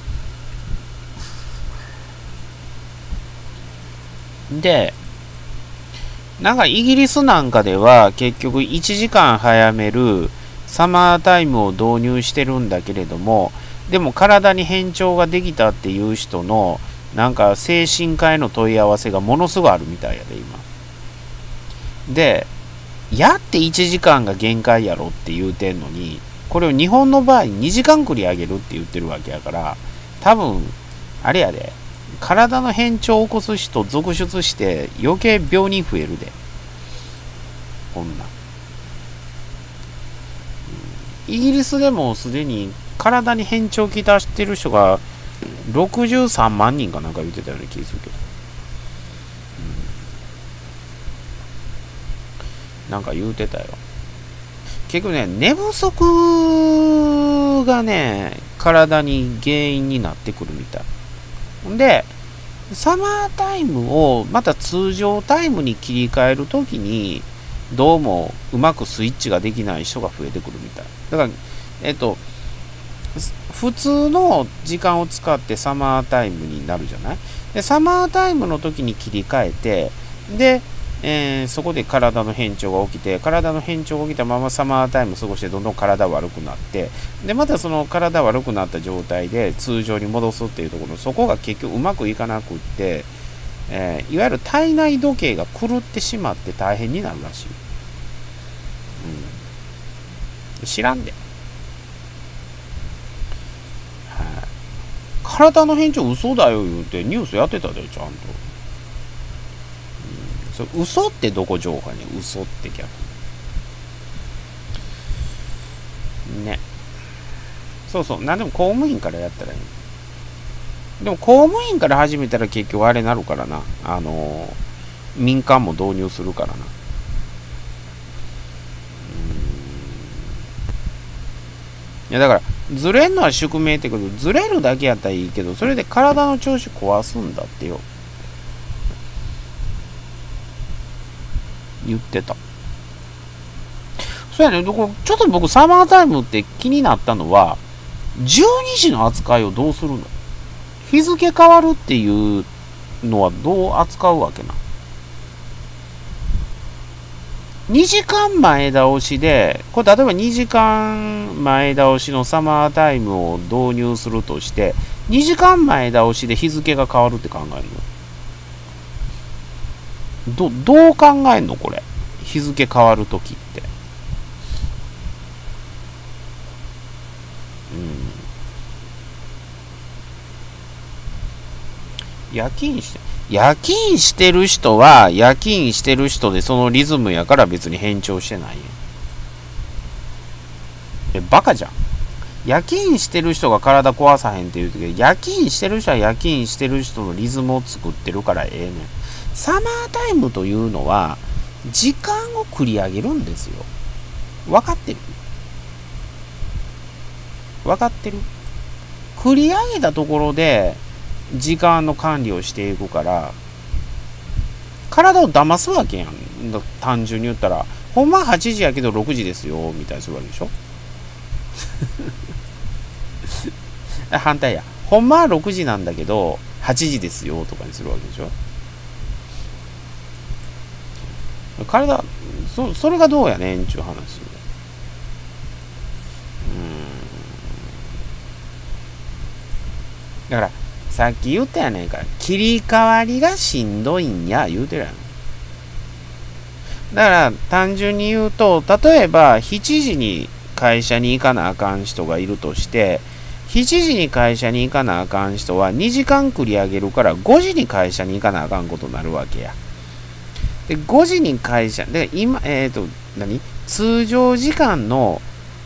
で、なんかイギリスなんかでは結局1時間早めるサマータイムを導入してるんだけれども、でも体に変調ができたっていう人のなんか精神科への問い合わせがものすごいあるみたいやで今で、やって1時間が限界やろって言うてんのに、これを日本の場合2時間繰り上げるって言ってるわけやから、多分あれやで、体の変調を起こす人続出して余計病人増えるで。 こんなん。イギリスでもすでに体に変調きたしてる人が63万人かなんか言ってたような気がするけど、なんか言うてたよ。結局ね、寝不足がね、体に原因になってくるみたい。で、サマータイムをまた通常タイムに切り替えるときに、どうもうまくスイッチができない人が増えてくるみたい。だから、普通の時間を使ってサマータイムになるじゃない。で、サマータイムの時に切り替えて、で、そこで体の変調が起きて、体の変調が起きたままサマータイム過ごしてどんどん体悪くなって、でまたその体悪くなった状態で通常に戻すっていうところ、そこが結局うまくいかなくって、いわゆる体内時計が狂ってしまって大変になるらしい。知らんで、体の変調嘘だよ言うてニュースやってたで、ちゃんと。嘘ってどこ情報ね、嘘って逆にね。そうそう、なんでも公務員からやったらいい。でも公務員から始めたら結局あれなるからな、民間も導入するからな。いやだからずれんのは宿命ってこと、ずれるだけやったらいいけど、それで体の調子壊すんだってよ、言ってた。そうやね。ちょっと僕サマータイムって気になったのは、12時の扱いをどうするの？日付変わるっていうのはどう扱うわけな。2時間前倒しで、これ例えば2時間前倒しのサマータイムを導入するとして、2時間前倒しで日付が変わるって考えるの？どう考えんのこれ。日付変わるときって。夜勤してる人は夜勤してる人でそのリズムやから別に変調してないやん。バカじゃん。夜勤してる人が体壊さへんって言うけど、夜勤してる人は夜勤してる人のリズムを作ってるからええねん。サマータイムというのは時間を繰り上げるんですよ。分かってる？分かってる？繰り上げたところで時間の管理をしていくから、体を騙すわけやん。単純に言ったら、ほんま8時やけど6時ですよみたいにするわけでしょ。反対や、ほんまは6時なんだけど8時ですよとかにするわけでしょ。体、それがどうやねんちゅう話。だからさっき言ったやねんから、切り替わりがしんどいんや言うてるやん。だから単純に言うと、例えば7時に会社に行かなあかん人がいるとして、7時に会社に行かなあかん人は2時間繰り上げるから5時に会社に行かなあかんことになるわけや。で5時に会社で今通常時間の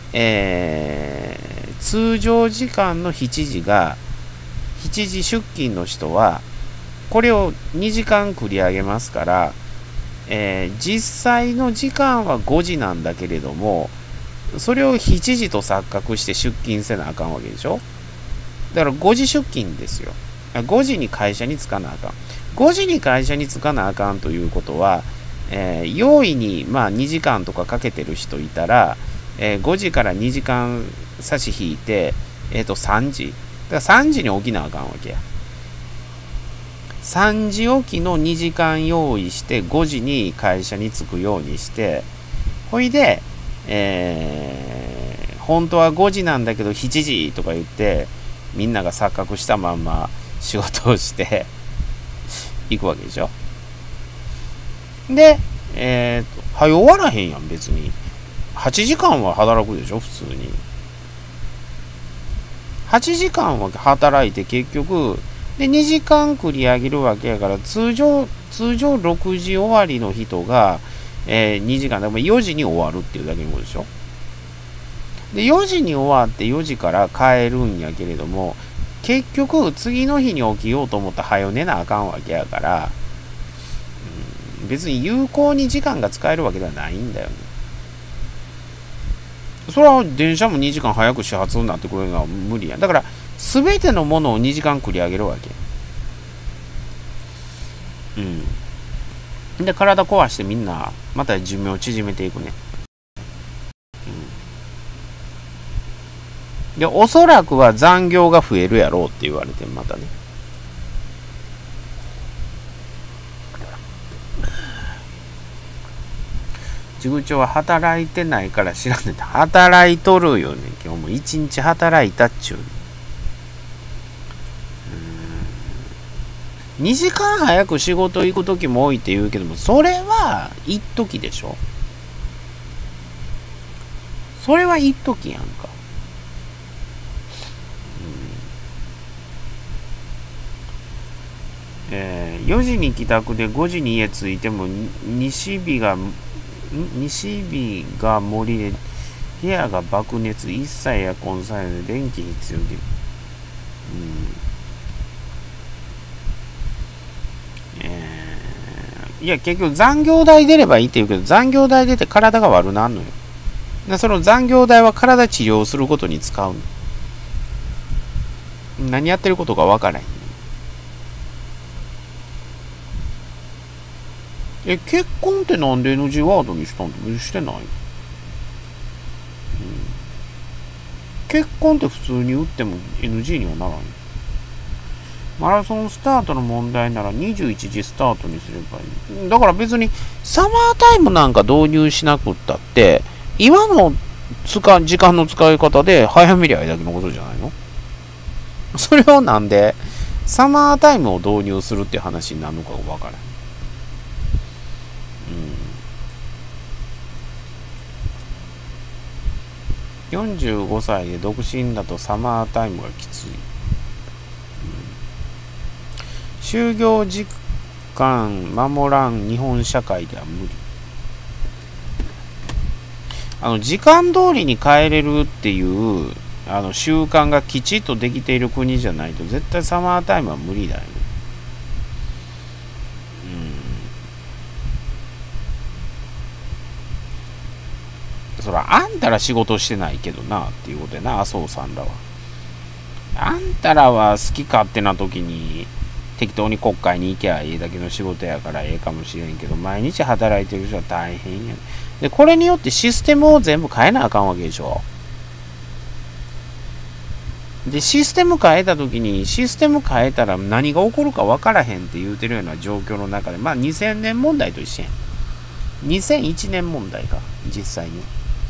7時が7時出勤の人はこれを2時間繰り上げますから、実際の時間は5時なんだけれども、それを7時と錯覚して出勤せなあかんわけでしょ。だから5時出勤ですよ。5時に会社に着かなあかん。5時に会社に着かなあかんということは、用意に2時間とかかけてる人いたら、5時から2時間差し引いて、3時。だから3時に起きなあかんわけや。3時起きの2時間用意して5時に会社に着くようにして、ほいで、本当は5時なんだけど7時とか言ってみんなが錯覚したまんま仕事をして行くわけでしょ。で、はよ終わらへんやん別に。8時間は働くでしょ普通に。8時間は働いて結局で2時間繰り上げるわけやから、通常6時終わりの人が、 2時間でも4時に終わるっていうだけのことでしょ。で4時に終わって4時から帰るんやけれども、結局次の日に起きようと思ったら早寝なあかんわけやから、別に有効に時間が使えるわけではないんだよね。それは電車も2時間早く始発になってくれるのは無理や。だから全てのものを2時間繰り上げるわけ。で体壊してみんなまた寿命を縮めていくね。でおそらくは残業が増えるやろうって言われて、またね。塾長は働いてないから知らんねん。働いとるよね。今日も一日働いたっちゅう。2時間早く仕事行く時も多いって言うけども、それは一時でしょ。それは一時やんか。4時に帰宅で5時に家着いても西日が森で部屋が爆熱、一切エアコンさえで電気必要で、いや結局残業代出ればいいって言うけど、残業代出て体が悪なんのよ。でその残業代は体治療することに使うの。何やってることかわからへん。結婚ってなんで NG ワードにしたんだ？してない？結婚って普通に打っても NG にはならない。マラソンスタートの問題なら21時スタートにすればいい。だから別にサマータイムなんか導入しなくったって、今の時間の使い方で早めりゃいいだけのことじゃないの？それをなんでサマータイムを導入するっていう話になるのかがわからない。45歳で独身だとサマータイムがきつい。就業時間守らん日本社会では無理。時間通りに帰れるっていう習慣がきちっとできている国じゃないと絶対サマータイムは無理だよね。そらあんたら仕事してないけどなっていうことやな、麻生さんらは。あんたらは好き勝手な時に適当に国会に行けばいいだけの仕事やからええかもしれんけど、毎日働いてる人は大変や。でこれによってシステムを全部変えなあかんわけでしょ。でシステム変えた時にシステム変えたら何が起こるか分からへんって言うてるような状況の中で、まあ2000年問題と一緒やん。2001年問題か実際に。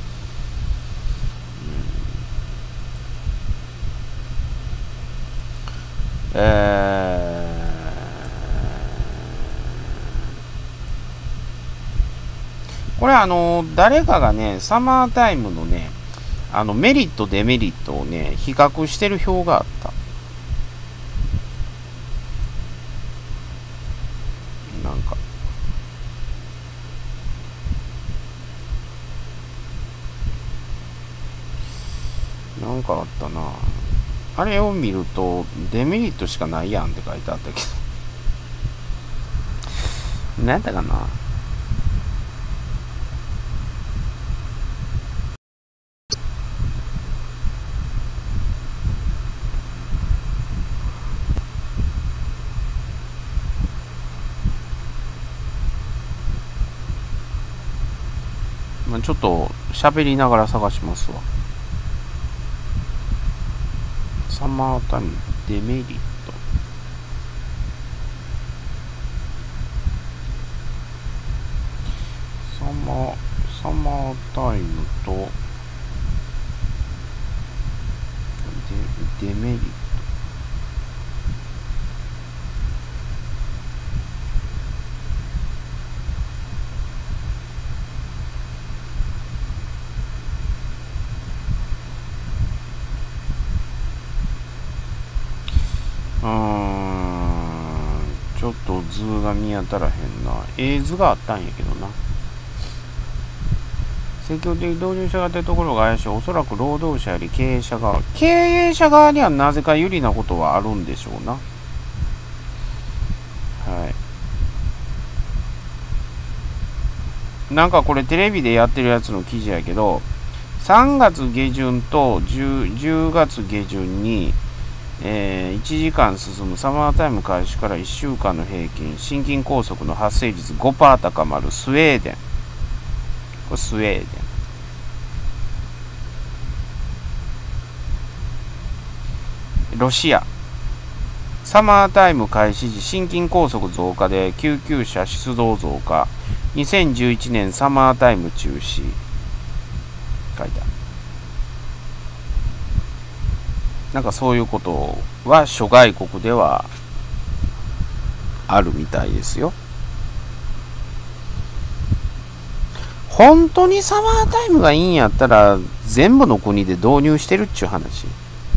これ誰かがねサマータイムのねメリットデメリットをね比較してる表があった。なんかあったな。あれを見るとデメリットしかないやんって書いてあったけど何やったかな。ちょっと喋りながら探しますわ。サマータイムデメリット。サマータイムとデメリット。ちょっと図が見当たらへんな。図があったんやけどな。 積極的導入者がというところが怪しい。おそらく労働者より経営者側。経営者側にはなぜか有利なことはあるんでしょうな。はい。なんかこれテレビでやってるやつの記事やけど、3月下旬と 10月下旬に、1時間進むサマータイム開始から1週間の平均、心筋梗塞の発生率 5% 高まるスウェーデン。これスウェーデン。ロシア。サマータイム開始時、心筋梗塞増加で救急車出動増加。2011年サマータイム中止。書いてある。なんかそういうことは諸外国ではあるみたいですよ。本当にサマータイムがいいんやったら全部の国で導入してるっちゅう話。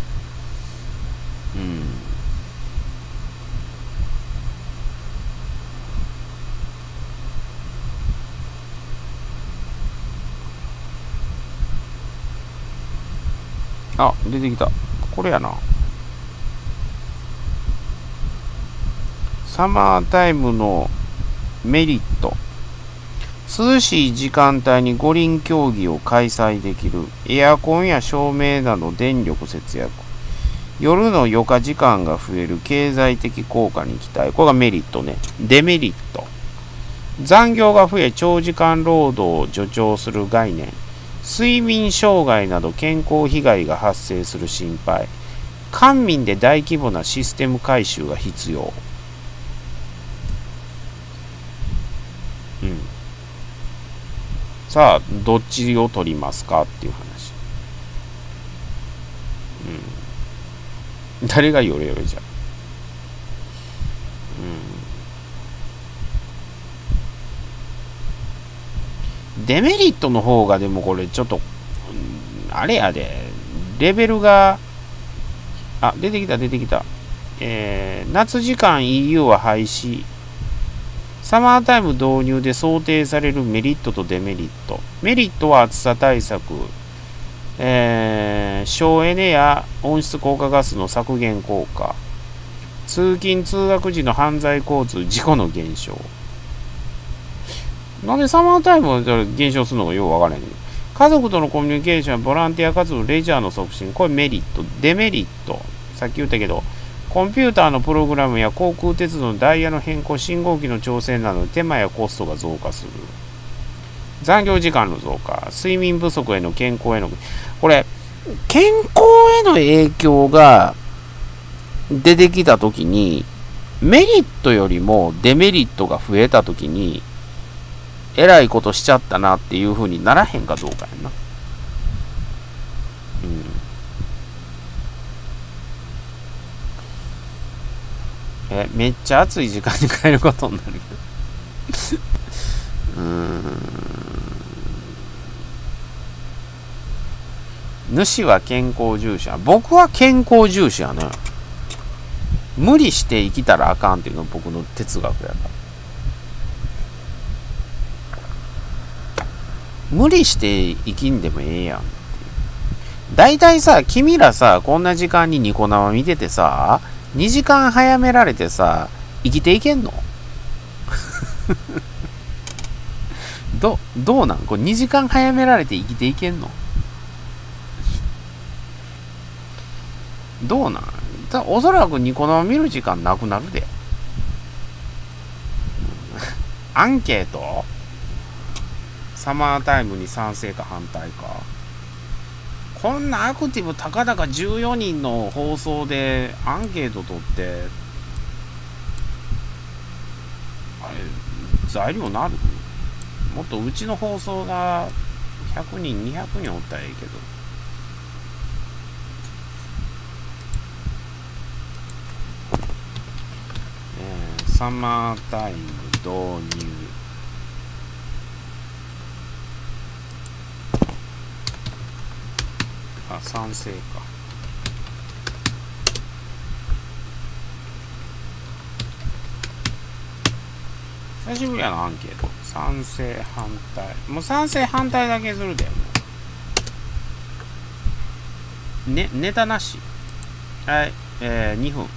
あ、出てきた。これやな。サマータイムのメリット。涼しい時間帯に五輪競技を開催できる。エアコンや照明など電力節約。夜の余暇時間が増える。経済的効果に期待。これがメリットね。デメリット。残業が増え長時間労働を助長する概念。睡眠障害など健康被害が発生する心配。官民で大規模なシステム改修が必要。さあどっちを取りますかっていう話。誰がヨレヨレじゃん。デメリットの方がでもこれちょっと、あれやでレベルが出てきた。夏時間 EU は廃止。サマータイム導入で想定されるメリットとデメリット。メリットは暑さ対策、省エネや温室効果ガスの削減効果、通勤通学時の犯罪交通事故の減少。なんでサマータイムを減少するのかよう分からへん。家族とのコミュニケーション、ボランティア活動、レジャーの促進。これメリット。デメリット。さっき言ったけど、コンピューターのプログラムや航空鉄道のダイヤの変更、信号機の調整などで手間やコストが増加する。残業時間の増加、睡眠不足への健康への、これ、健康への影響が出てきたときに、メリットよりもデメリットが増えたときに、えらいことしちゃったなっていう風にならへんかどうかやな。めっちゃ暑い時間に帰ることになるけど。主は健康重視や。僕は健康重視やね。無理して生きたらあかんっていうのが僕の哲学やから。無理して生きんでもええやんっていう。だいたいさ、君らさ、こんな時間にニコ生見ててさ、2時間早められてさ、生きていけんのどうなんこれ2時間早められて生きていけんのどうなんおそらくニコ生見る時間なくなるで。アンケートサマータイムに賛成か反対か。こんなアクティブたかだか14人の放送でアンケート取ってあれ材料なる？もっとうちの放送が100人200人おったらええけど。サマータイム導入。賛成か。 久しぶりやな、アンケート。賛成、反対。もう賛成、反対だけするで。もうネタなし。はい、2分。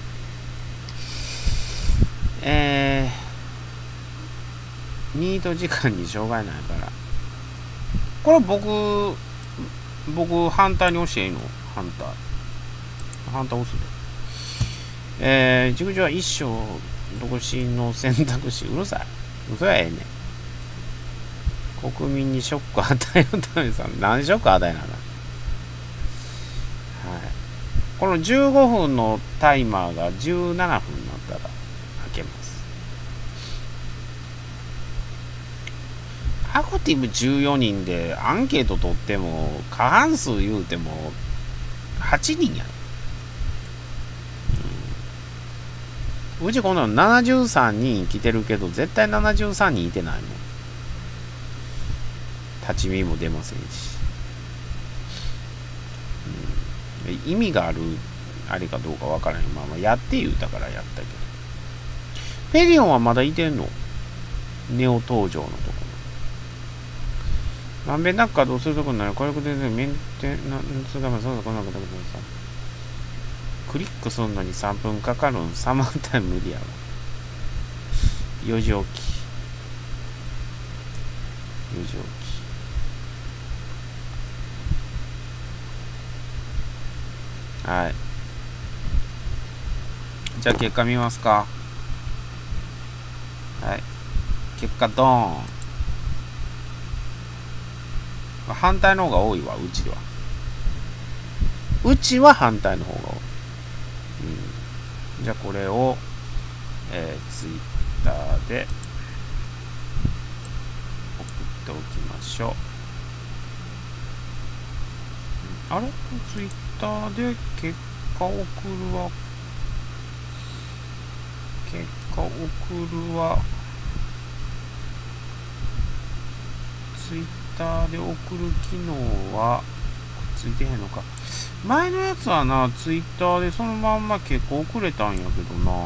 ニート時間に障害ないから。これ僕、反対に押していいの？反対押すで。熟女は一生独身の選択肢。うるさい。嘘やええねん。国民にショックを与えるためにさ、何ショック与えながら。はい。この15分のタイマーが17分になったら開けます。アクティブ14人でアンケート取っても過半数言うても8人や。うちこの73人来てるけど絶対73人いてないもん。立ち見も出ませんし、意味があるあれかどうかわからん。まあやって言うたからやったけど。ペリオンはまだいてんの？ネオ登場のところ。まんべんなく稼働するところなら火力でメンテナンスがまあそうだこんなことだけどさ、クリックするのに3分かかるん。サマータイム無理やわ。4時起き。はい。じゃあ結果見ますか。はい。結果ドーン。反対の方が多いわ、うちは。うちは反対の方が多い。じゃあこれを、ツイッターで送っておきましょう。あれ？ツイッターで結果送るわ。ツイッターで送る機能はついてへんのか。前のやつはな、ツイッターでそのまんま結構遅れたんやけどな。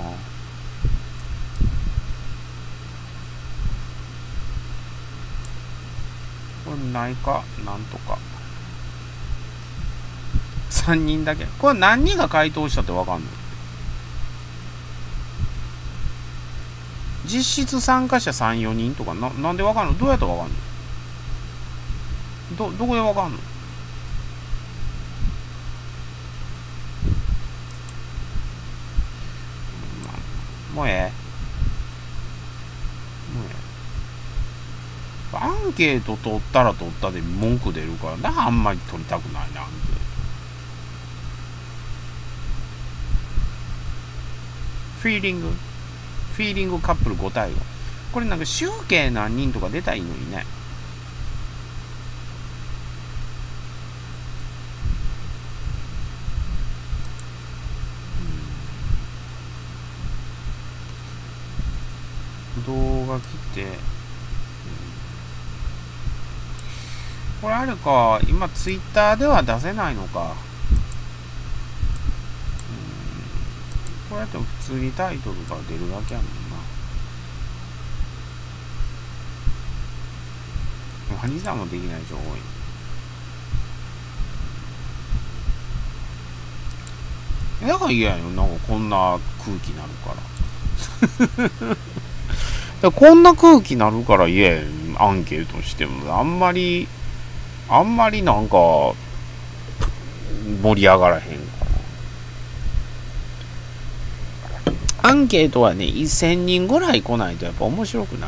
これないかなんとか。3人だけ。これ何人が回答したってわかんない。実質参加者3、4人とかなんでわかんの？どうやってわかんの？どこでわかんの？もうええ。アンケート取ったら取ったで文句出るからな。あんまり取りたくないな、アンケート。フィーリングカップル5対5。これなんか集計何人とか出たらいいのにね。動画来て、これあれか、今ツイッターでは出せないのか。こうやっても普通にタイトルが出るだけやもんな。ハニさんもできない人多い。だから嫌やよ。なんかこんな空気になるからこんな空気になるから嫌や。アンケートしてもあんまりなんか盛り上がらへんかな。アンケートはね、1000人ぐらい来ないとやっぱ面白くない。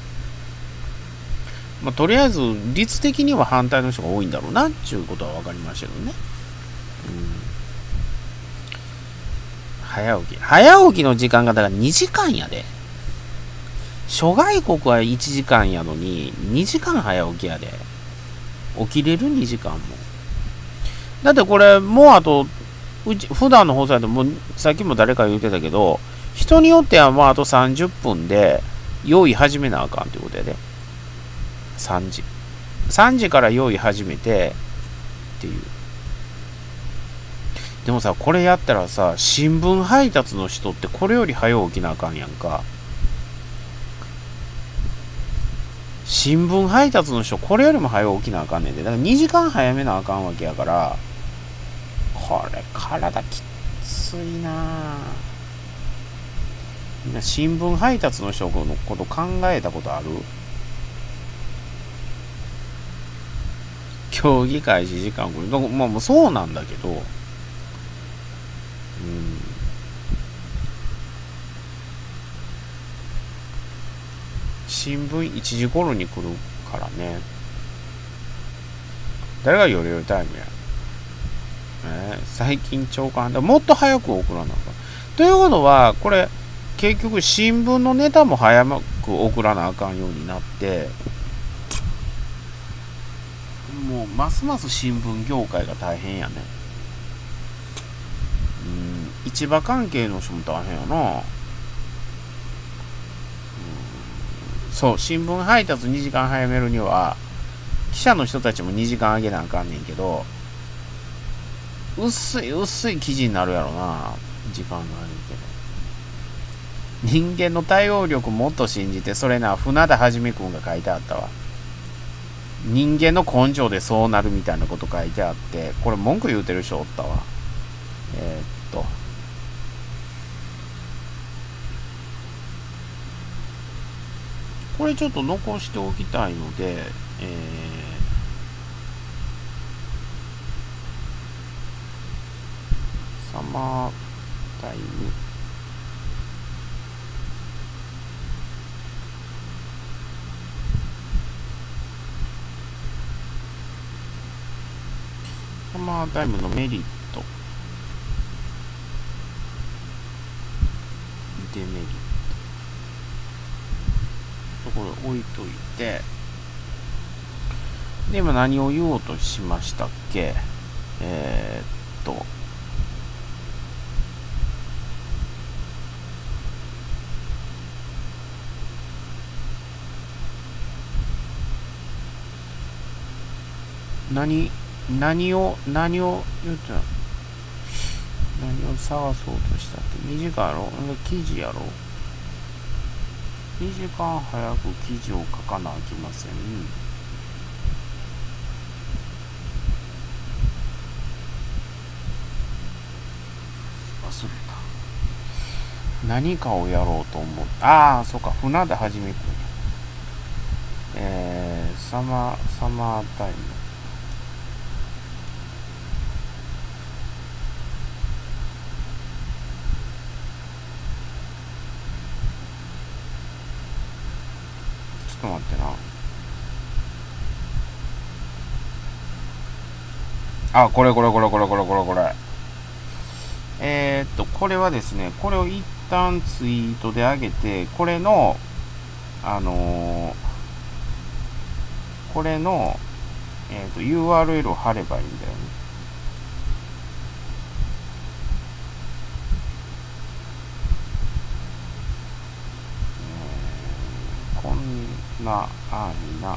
まあ、とりあえず率的には反対の人が多いんだろうなっていうことは分かりましたけどね。早起きの時間がだから2時間やで。諸外国は1時間やのに2時間早起きやで。起きれる2時間も。だってこれもうあと普段の放送やともうさっきも誰か言ってたけど、人によってはもうあと30分で用意始めなあかんってことやで。3時から用意始めてっていう。でもさ、これやったらさ、新聞配達の人ってこれより早起きなあかんやんか。 新聞配達の人これよりも早く起きなあかんねんで、だから2時間早めなあかんわけやから、これ体きついなあ。みんな新聞配達の人のこと考えたことある？競技開始時間これ、まあもうそうなんだけど、新聞1時頃に来るからね。誰がよりよりタイムや。最近朝刊だ。もっと早く送らなあかん。ということは、これ、結局新聞のネタも早く送らなあかんようになって、もうますます新聞業界が大変やね。市場関係の人も大変やな。そう、新聞配達2時間早めるには、記者の人たちも2時間あげなあかんねんけど、薄い記事になるやろな。時間があるけど。人間の対応力もっと信じて、それな、船田はじめくんが書いてあったわ。人間の根性でそうなるみたいなこと書いてあって、これ文句言うてる人おったわ。これちょっと残しておきたいので、サマータイムサマータイムのメリットデメリット、これ置いといて、で今何を言おうとしましたっけ。何を言ってた、何を探そうとしたっけ。2時間やろ、記事やろ。2時間早く記事を書かなあきません。忘れた。何かをやろうと思う。そうか、船田はじめくん。サマータイム。ちょっと待ってな。これ。これはですね、これを一旦ツイートで上げて、これの、URL を貼ればいいんだよね。こんなな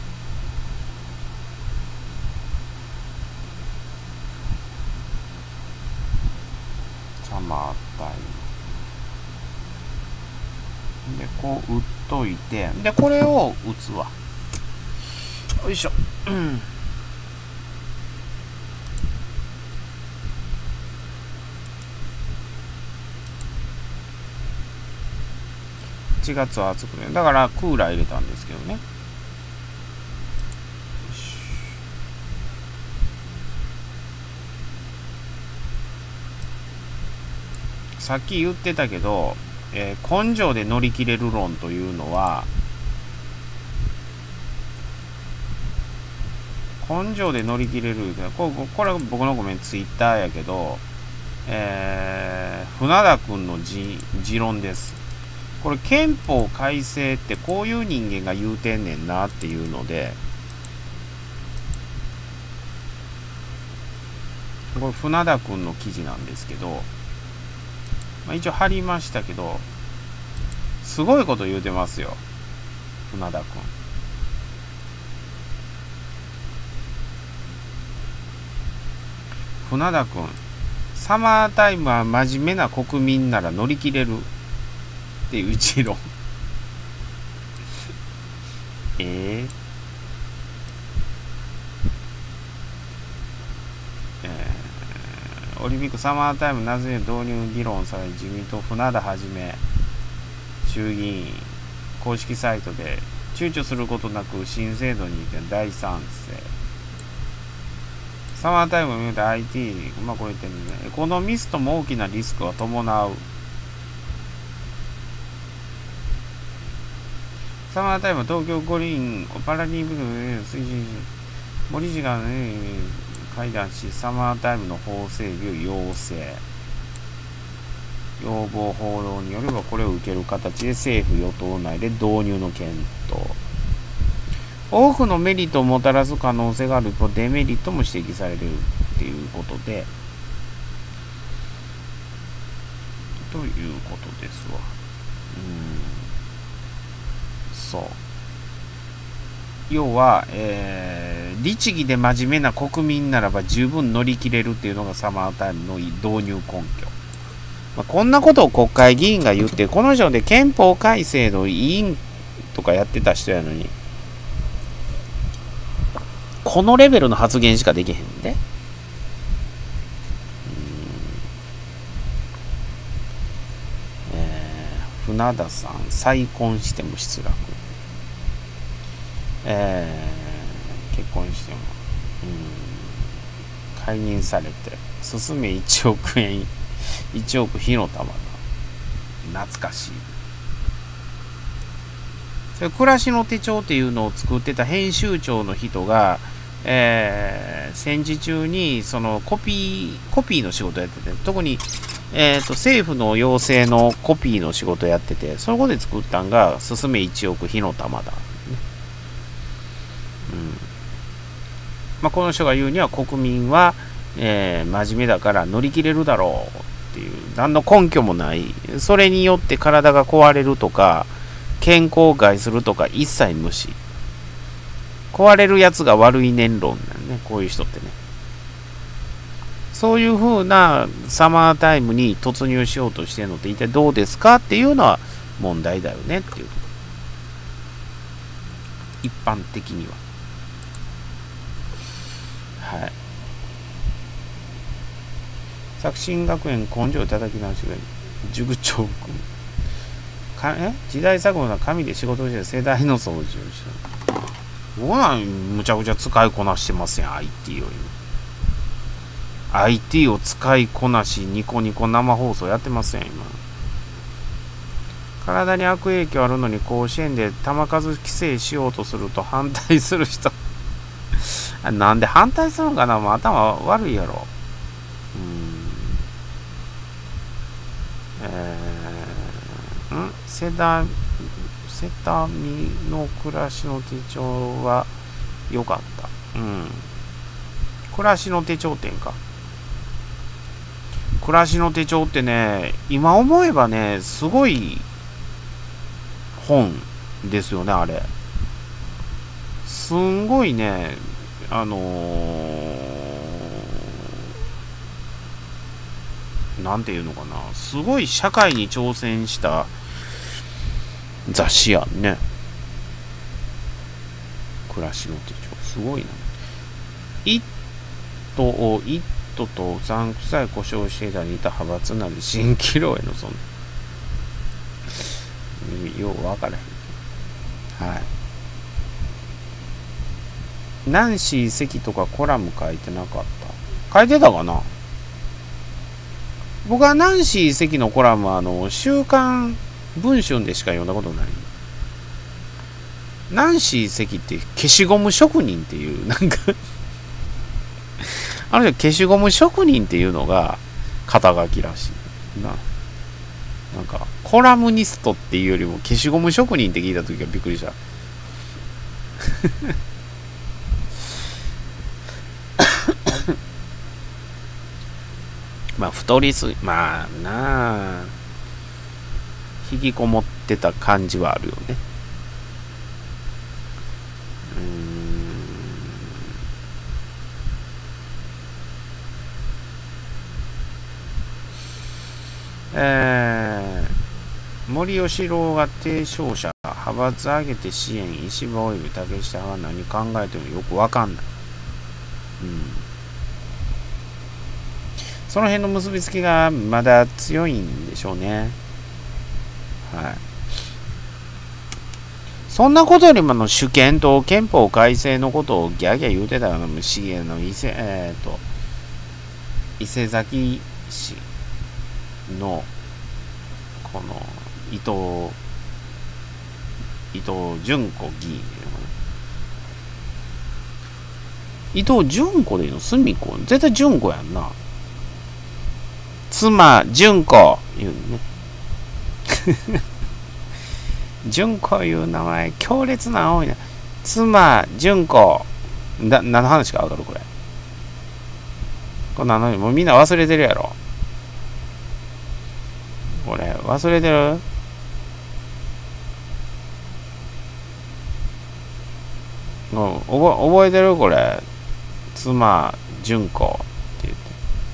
サマータイムでこう打っといて、でこれを打つわ。よいしょ。1月は暑くね。だからクーラー入れたんですけどね。さっき言ってたけど、根性で乗り切れる論というのは、根性で乗り切れる、これは僕のツイッターやけど、船田くんの持論です。これ憲法改正ってこういう人間が言うてんねんなっていうので、これ船田くんの記事なんですけど、一応貼りましたけど、すごいこと言うてますよ、船田くん。船田くん、サマータイムは真面目な国民なら乗り切れるっていう持論。 えーオリンピックサマータイムなぜ導入議論され、自民党船田はじめ衆議院公式サイトで躊躇することなく新制度に大賛成。サマータイムを見ると IT、これ言ってるね。エコノミストも大きなリスクは伴う。サマータイム東京五輪パラリンピックの推進森氏が、会談し、サマータイムの法整備を要請。要望報道によればこれを受ける形で政府与党内で導入の検討。多くのメリットをもたらす可能性がある一方、デメリットも指摘されるっていうことで、ということですわ。そう要は、律儀で真面目な国民ならば十分乗り切れるっていうのがサマータイムの導入根拠。こんなことを国会議員が言って、この人で憲法改正の委員とかやってた人やのに、このレベルの発言しかできへんで。船田さん、再婚しても失楽。結婚しても、解任されて、進め1億円、1億火の玉だ。懐かしい。それ暮らしの手帳っていうのを作ってた編集長の人が、戦時中にそのコピーの仕事やってて、特に、政府の要請のコピーの仕事やってて、そのことで作ったんが進め1億火の玉だ。この人が言うには国民は、真面目だから乗り切れるだろうっていう何の根拠もない。それによって体が壊れるとか健康を害するとか一切無視。壊れるやつが悪い念論なんね、こういう人ってね。そういう風なサマータイムに突入しようとしてるのって一体どうですかっていうのは問題だよねっていう。一般的には。はい。作新学園根性叩き直しが塾長時代錯誤な神で仕事をして世代の掃除をした。僕はむちゃくちゃ使いこなしてますやん、IT よりも。IT を使いこなし、ニコニコ生放送やってますやん、今。体に悪影響あるのに甲子園で球数規制しようとすると反対する人。なんで反対するのかな、もう頭悪いやろ。セタミの暮らしの手帳は良かった。暮らしの手帳店か。暮らしの手帳ってね、今思えばね、すごい本ですよね、あれ。すんごいね、なんていうのかな、すごい社会に挑戦した雑誌やんね。暮らしの手帳すごいな。イットとうさんくさい故障していたにいた派閥なんで蜃気楼へのそんなよう分からへん。はい。ナンシー関とかコラム書いてなかった。書いてたかな。僕はナンシー関のコラムは週刊文春でしか読んだことない。ナンシー関って消しゴム職人っていうなんかあの人消しゴム職人っていうのが肩書きらしいなんかコラムニストっていうよりも消しゴム職人って聞いた時はびっくりした太りすぎ、なあ引きこもってた感じはあるよね。森喜朗が提唱者派派閥挙げて支援、石破および竹下派は何考えてもよくわかんない。その辺の結びつきがまだ強いんでしょうね。はい。そんなことよりも主権と憲法改正のことをギャーギャー言うてたのも資源の伊勢崎市のこの伊藤純子議員、伊藤純子でいいの？すみこ絶対純子やんな。妻純子言うね。純子いう名前強烈な多いな。妻純子何の話か分かる？これ何のもうみんな忘れてるやろ。これ忘れてる？覚えてる？これ妻純子って言って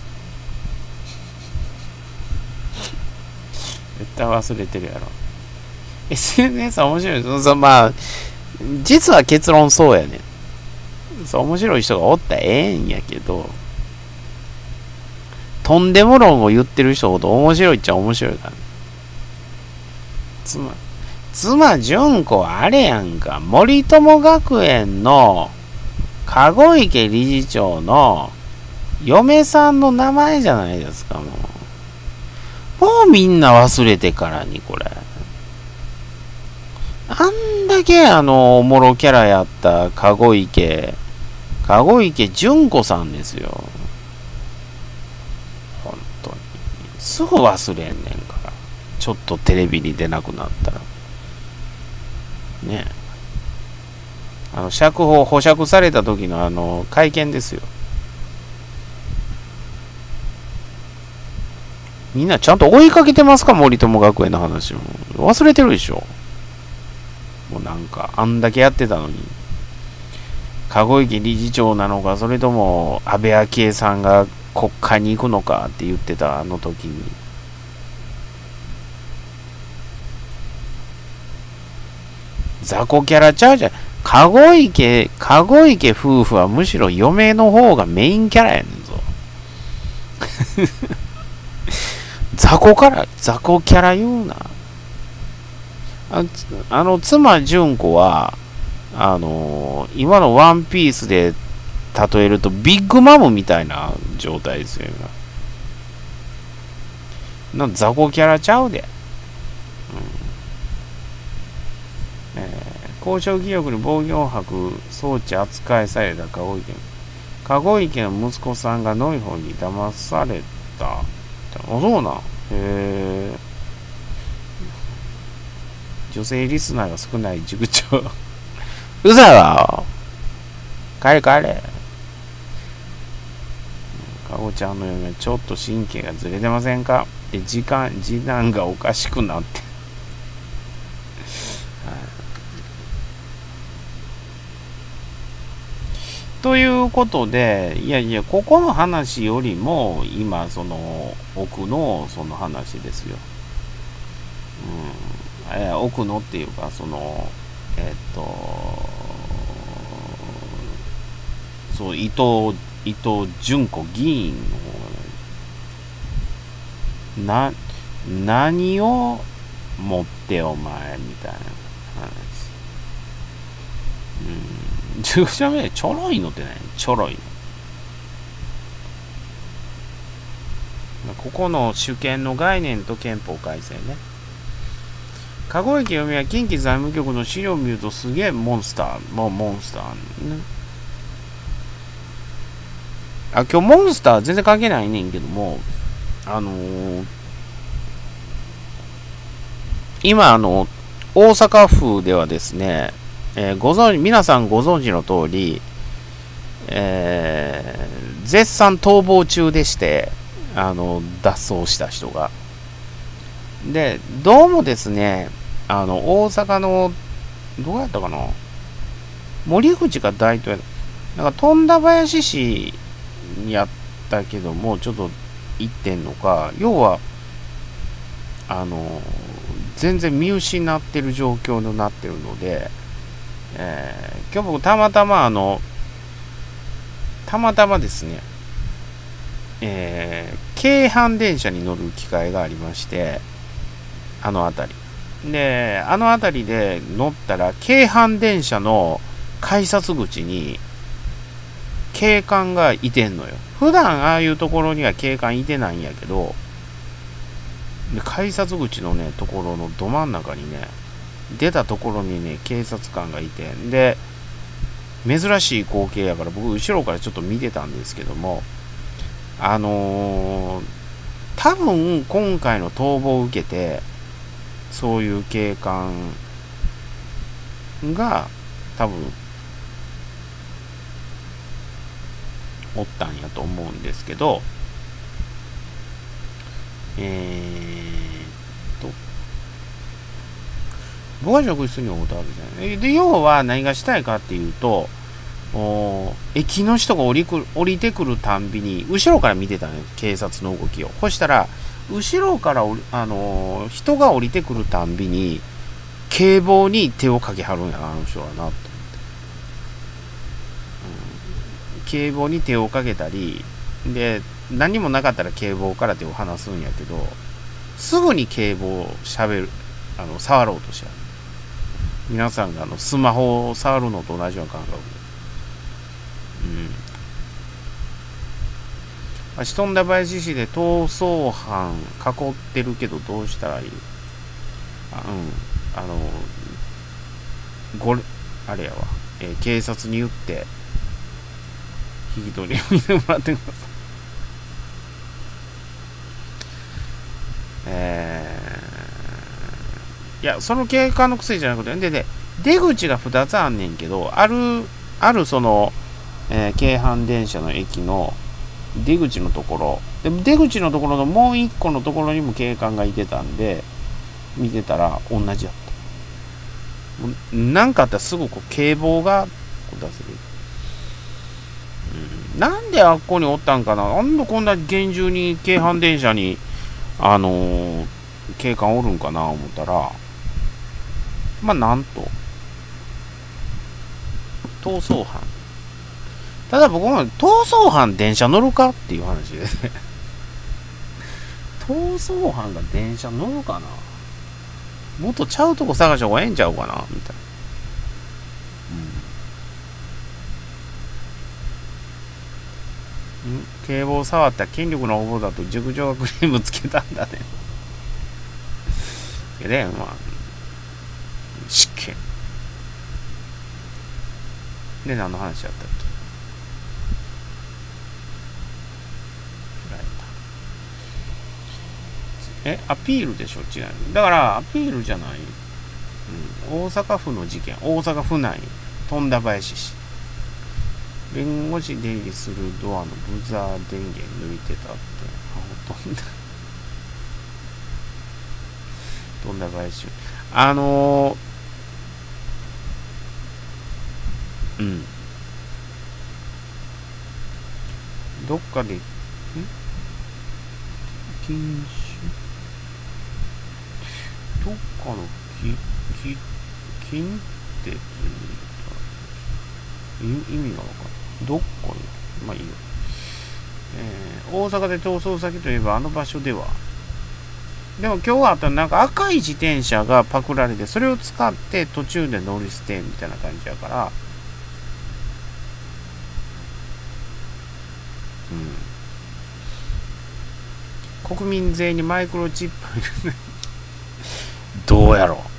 絶対忘れてるやろ。SNS は面白い。まあ実は結論そうやね。面白い人がおったらええんやけど、とんでも論を言ってる人ほど面白いっちゃ面白いから、ね、妻純子はあれやんか、森友学園の籠池理事長の嫁さんの名前じゃないですか。もうみんな忘れてからにこれ。あんだけおもろキャラやった籠池純子さんですよ。本当にすぐ忘れんねんから。ちょっとテレビに出なくなったらね。保釈された時の会見ですよ。みんなちゃんと追いかけてますか？森友学園の話も忘れてるでしょ。もうなんかあんだけやってたのに、籠池理事長なのか、それとも安倍昭恵さんが国会に行くのかって言ってた時に、雑魚キャラちゃうじゃん。籠池夫婦はむしろ嫁の方がメインキャラやねんぞ。雑魚キャラ言うな。妻純子は今のワンピースで例えるとビッグマムみたいな状態ですよ。雑魚キャラちゃうで。交渉記憶に防御博装置扱いされた籠池の息子さんがノイホンに騙された。そうなん。女性リスナーが少ない塾長。うざいわ。帰れ。かごちゃんの嫁はちょっと神経がずれてませんか？で、次男がおかしくなって。ということで、いや、ここの話よりも、今、奥の話ですよ。奥のっていうか、伊藤純子議員の何を持ってお前みたいな話。10社目でちょろいのって何？ちょろいの。ここの主権の概念と憲法改正ね。籠池読みは近畿財務局の資料を見るとすげえモンスターね。今日モンスター全然関係ないねんけども、今大阪府ではですね、皆さんご存知の通り、絶賛逃亡中でして、脱走した人が。で、どうもですね、大阪の、どうやったかな、森口が大統領、なんか富田林市やったけども、ちょっと行ってんのか、要は、 全然見失ってる状況になってるので、今日僕たまたまですね、京阪電車に乗る機会がありまして、あの辺りで乗ったら、京阪電車の改札口に警官がいてんのよ。普段ああいうところには警官いてないんやけど、で改札口のねところのど真ん中にね、出たところにね警察官がいて、で珍しい光景やから僕後ろからちょっと見てたんですけども、多分今回の逃亡を受けて、そういう警官が多分おったんやと思うんですけど、僕は職質におることあるじゃない。で、要は何がしたいかっていうと、駅の人が降りてくるたんびに後ろから見てたね、警察の動きを。そしたら後ろから人が降りてくるたんびに警棒に手をかけはるんやな、あの人はなと思って、警棒に手をかけたりで、何もなかったら警棒から手を離すんやけど、すぐに警棒を触ろうとしちゃう。皆さんがスマホを触るのと同じような感覚で、富田林市で逃走犯囲ってるけどどうしたらいい？あれやわ、警察に言って引き取りを見てもらってください。いや、その警官の癖じゃなくて、で出口が2つあんねんけど、あるその、京阪電車の駅の出口のところで、出口のところのもう一個のところにも警官がいてたんで、見てたら同じやった。なんかあったらすぐ警棒が出せる。なんであっこにおったんかな。なんでこんな厳重に京阪電車に警官おるんかな思ったら、なんと逃走犯。ただ僕も逃走犯電車乗るかっていう話でね逃走犯が電車乗るかな、もっとちゃうとこ探した方がええんちゃうかなみたいな。警棒触った権力の応募だと塾長がクレームつけたんだねで、失敬で、何の話やったっけ。アピールでしょ。違う。だからアピールじゃない、大阪府の事件、大阪府内富田林市、弁護士出入りするドアのブザー電源抜いてたって、富田林市、どっかで禁止、どっかの近鉄に意味が分かる。どっかにいいよ。大阪で逃走先といえばあの場所では、でも今日はあったなんか赤い自転車がパクられて、それを使って途中で乗り捨てみたいな感じやから、国民税にマイクロチップ入れるどうやろう。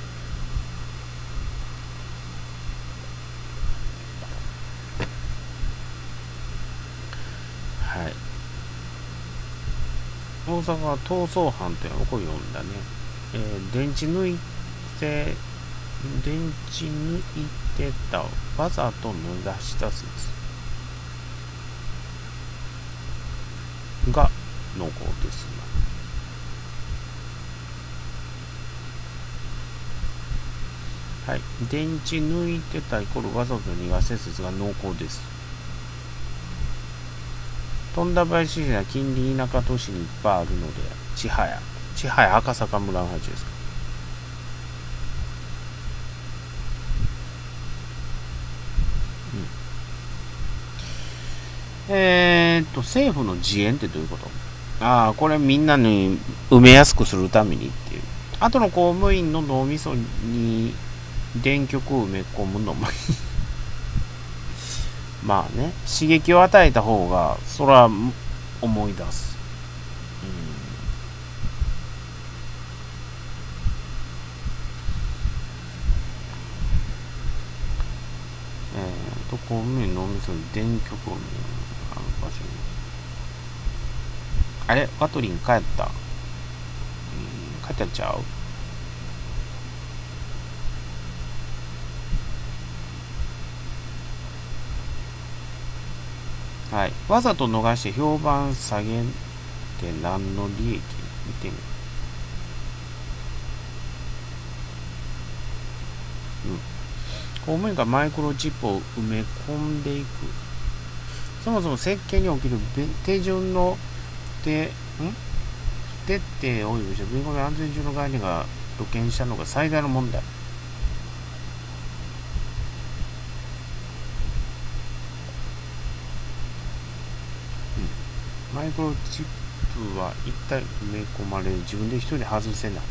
はい。大阪は逃走犯っていうのをこう読んだね。電池抜いてたわざと脱がした説が濃厚ですね。はい。電池抜いてたイコールわざと逃がせ説が濃厚です。富田林市は近隣田舎都市にいっぱいあるので、千早赤坂村の話ですか。 政府の自演ってどういうこと？ああ、これみんなに埋めやすくするためにっていう。あとの公務員の脳みそに電極を埋め込むのもまあね、刺激を与えた方が、そら思い出す。公務員脳みそに電極を埋める場所に。あれワトリン帰った。帰ったんちゃう？はい。わざと逃して評判下げて何の利益？見てみる。公務員がマイクロチップを埋め込んでいく。そもそも設計に起きる手順の徹底を及ぼした弁護の安全上の概念が露見したのが最大の問題。マイクロチップは一体埋め込まれる。自分で一人外せない。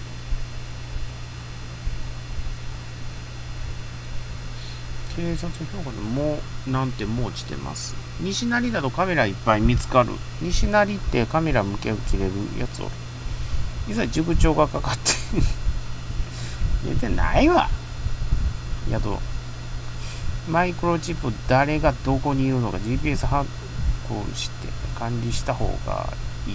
警察評価でもうなんてもう落ちてます。西成だとカメラいっぱい見つかる。西成ってカメラ向け切れるやつをいざ塾長がかかって出てないわ。やとマイクロチップ誰がどこにいるのか GPS 把握して管理した方がいい。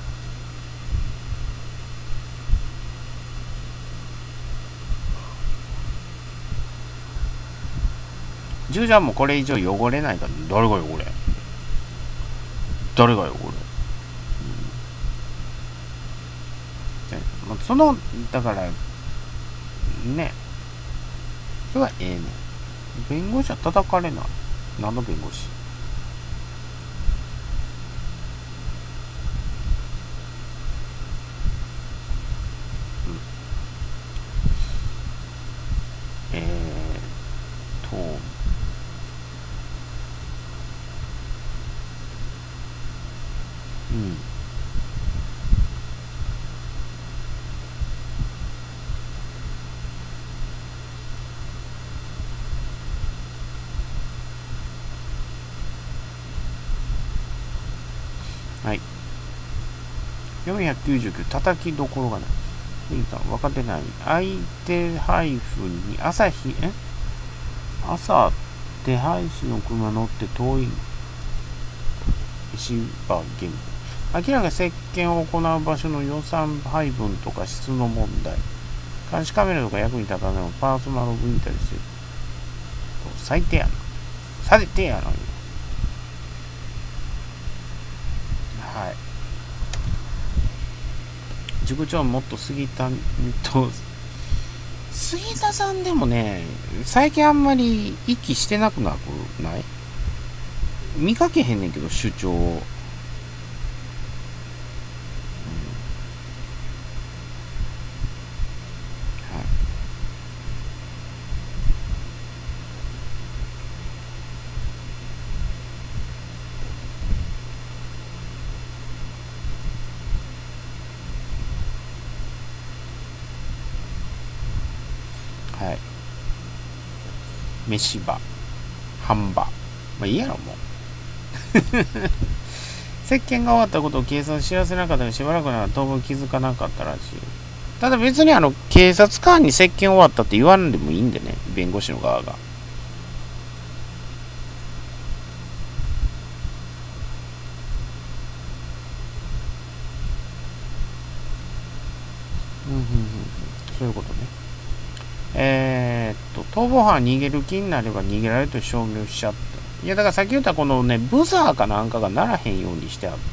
従者もこれ以上汚れないから。誰が汚れ？誰が汚れ？そのだからね、それはええね。弁護士は叩かれない。何の弁護士？はい。499、叩きどころがない。分かってない。相手配布に朝手配師の車乗って遠い芝現場。明らかに接見を行う場所の予算配分とか質の問題。監視カメラとか役に立たないのパーソナルログインタリしてる。最低やな。最低やな。はい。塾長はもっと杉田さんでもね、最近あんまり息してなくなくない？見かけへんねんけど、主張を。はい。飯場、半場。まあいいやろ、もう。接見が終わったことを警察に知らせなかったらしばらくなら当分気づかなかったらしい。ただ別に警察官に接見終わったって言わんでもいいんでね、弁護士の側が。そういうことね。逃亡犯逃げる気になれば逃げられると証明しちゃった。いやだからさっき言ったこのね、ブザーかなんかがならへんようにしてあった。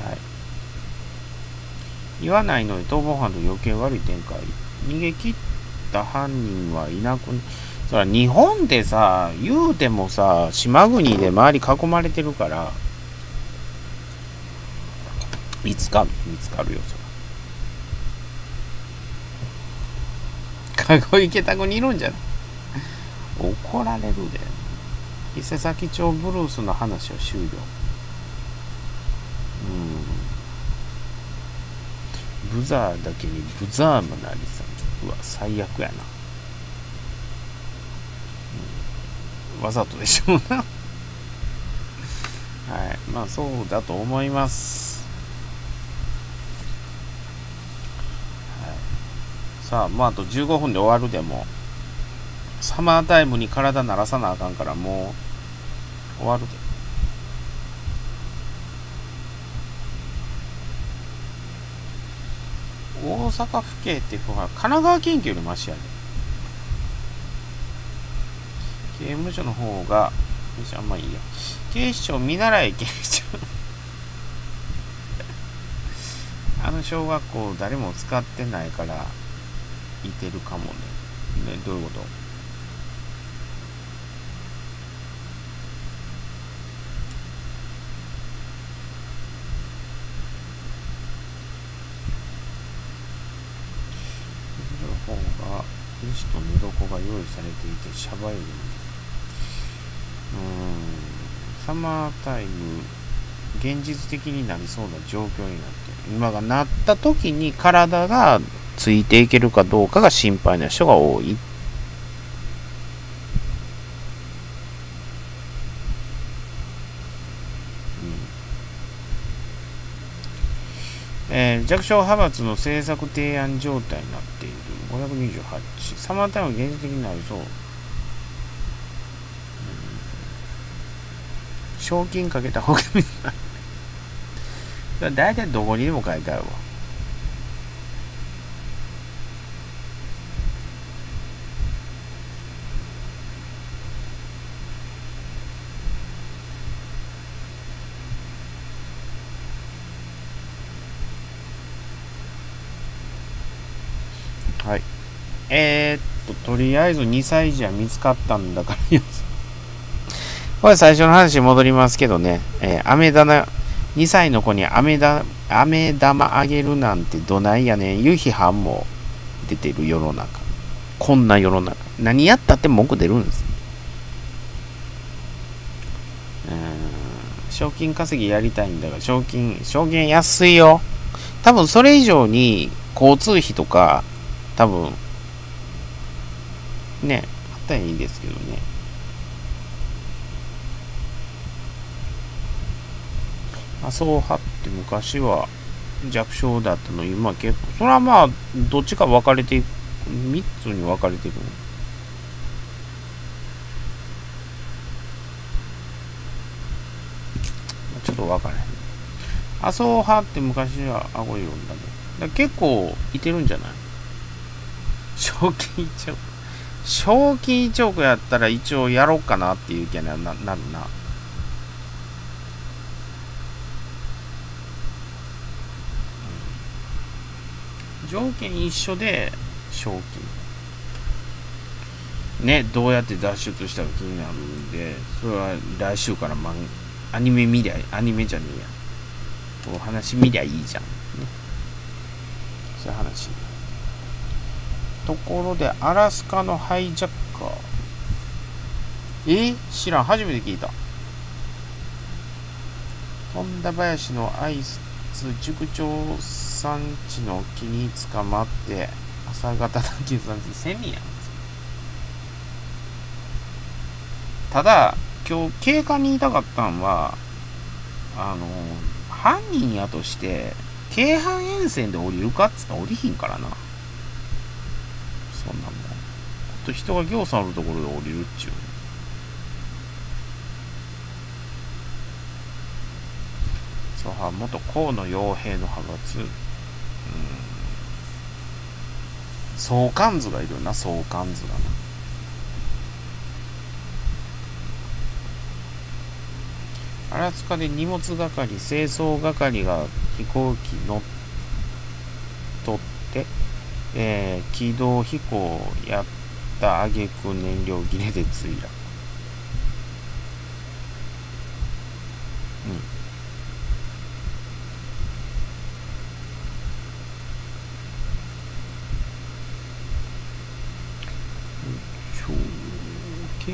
はい。言わないのに逃亡犯と余計悪い展開。逃げ切った犯人はいなく、そら日本でさ、言うてもさ、島国で周り囲まれてるから、見つかるよ、そら。籠池田子にいるんじゃない？ 怒られるで。伊勢崎町ブルースの話は終了。ブザーだけにブザーマナリさん。うわ、最悪やな。わざとでしょうな。はい、まあそうだと思います。はい、さあ、まああと15分で終わるでも、サマータイムに体慣らさなあかんからもう終わるで。大阪府警って神奈川県警よりマシやで。刑務所の方があんまいいや。警視庁見習い警視庁あの小学校誰も使ってないからいてるかもね。どういうこと？方が石と寝床が用意されていてシャバいる。サマータイム現実的になりそうな状況になってる。今がなった時に体がついていけるかどうかが心配な人が多い。弱小派閥の政策提案状態になっている。528。サマータイム現実的になりそう。賞金かけた方がいいな。だいたいどこにでも書いてあるわ。はい。とりあえず2歳児は見つかったんだからこれ最初の話に戻りますけどね、2歳の子に飴玉あげるなんてどないやねんいう批判も出てる世の中。こんな世の中。何やったって文句出るんです。賞金稼ぎやりたいんだから、賞金安いよ。多分それ以上に交通費とか、多分、ね、あったらいいんですけどね。麻生派って昔は弱小だったのに、今結構、それはまあ、どっちか分かれていく、3つに分かれていく。ちょっと分からへん。麻生派って昔は顎いるんだけど、結構いてるんじゃない？賞金1億やったら一応やろうかなっていう気になるな。条件一緒で賞金ね、どうやって脱出したか気になるんで、それは来週からアニメじゃねえや、お話見りゃいいじゃんね、そういう話。ところでアラスカのハイジャッカー、知らん、初めて聞いた。富田林のアイス塾長さんちの木に捕まって朝方だけさんちセミやん。ただ今日警官に言いたかったんは、犯人やとして京阪沿線で降りるかっつったら降りひんからな。そんなもんと人が行さんあるところで降りるっちゅう。そうは、元河野洋平の派閥、相関図がいるよな、相関図がな。アラスカで荷物係、清掃係が飛行機乗っ取って、軌道飛行やった挙句燃料切れで墜落。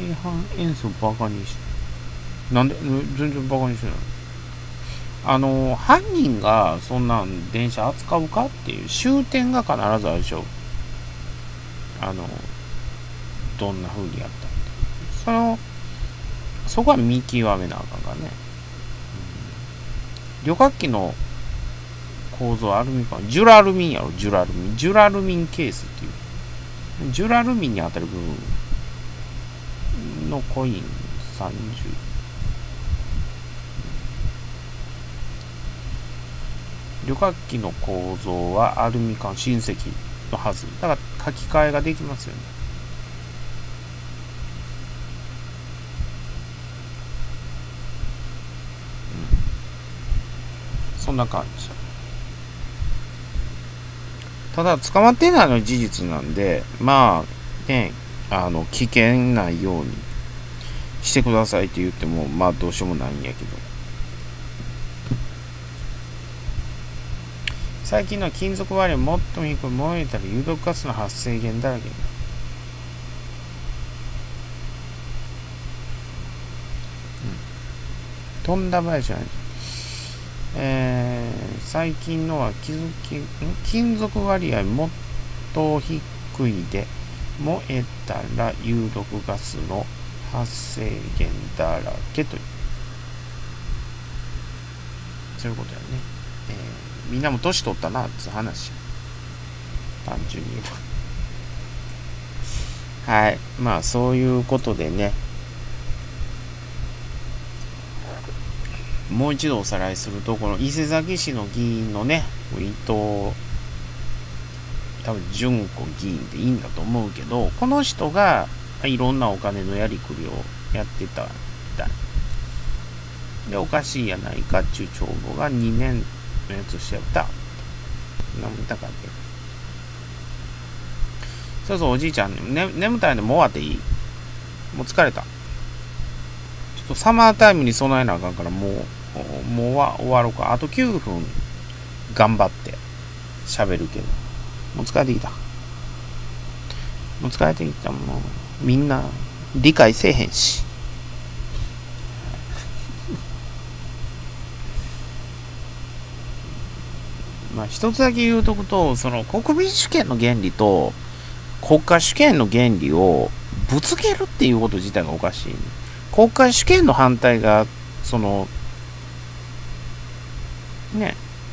半演奏バカにして、なんで全然バカにしてない。犯人がそんなん電車扱うかっていう終点が必ずあるでしょ。どんな風にやったって。そこは見極めなあかんからね。旅客機の構造アルミか、ジュラルミンやろ、ジュラルミン。ジュラルミンケースっていう。ジュラルミンに当たる部分のコイン30。旅客機の構造はアルミ缶親戚のはず。だから書き換えができますよね。そんな感じ。ただ捕まってないのは事実なんで、まあね、危険ないようにしてくださいって言っても、まあどうしようもないんやけど。最近の金属割合もっと低く燃えたら有毒ガスの発生源だらけになる。飛んだ場合じゃない。最近のは金属割合もっと低いで燃えたら有毒ガスの発生源だらけという、そういうことやね。みんなも年取ったなって話、単純に言えばはい、まあそういうことでね、もう一度おさらいすると、この伊勢崎市の議員のね、伊藤多分純子議員でいいんだと思うけど、この人がいろんなお金のやりくりをやってたみたいで、おかしいやないかっちゅう帳簿が2年のやつしてやった。何もたかって。そうそう、おじいちゃん、眠たいんでもう終わっていい？もう疲れた。ちょっとサマータイムに備えなあかんから、もう終わろうか。あと9分頑張って喋るけど。もう疲れてきた。もう疲れてきた。もうみんな理解せえへんし。まあ一つだけ言うとくと、その国民主権の原理と国家主権の原理をぶつけるっていうこと自体がおかしい、ね。国家主権の反対がそのね、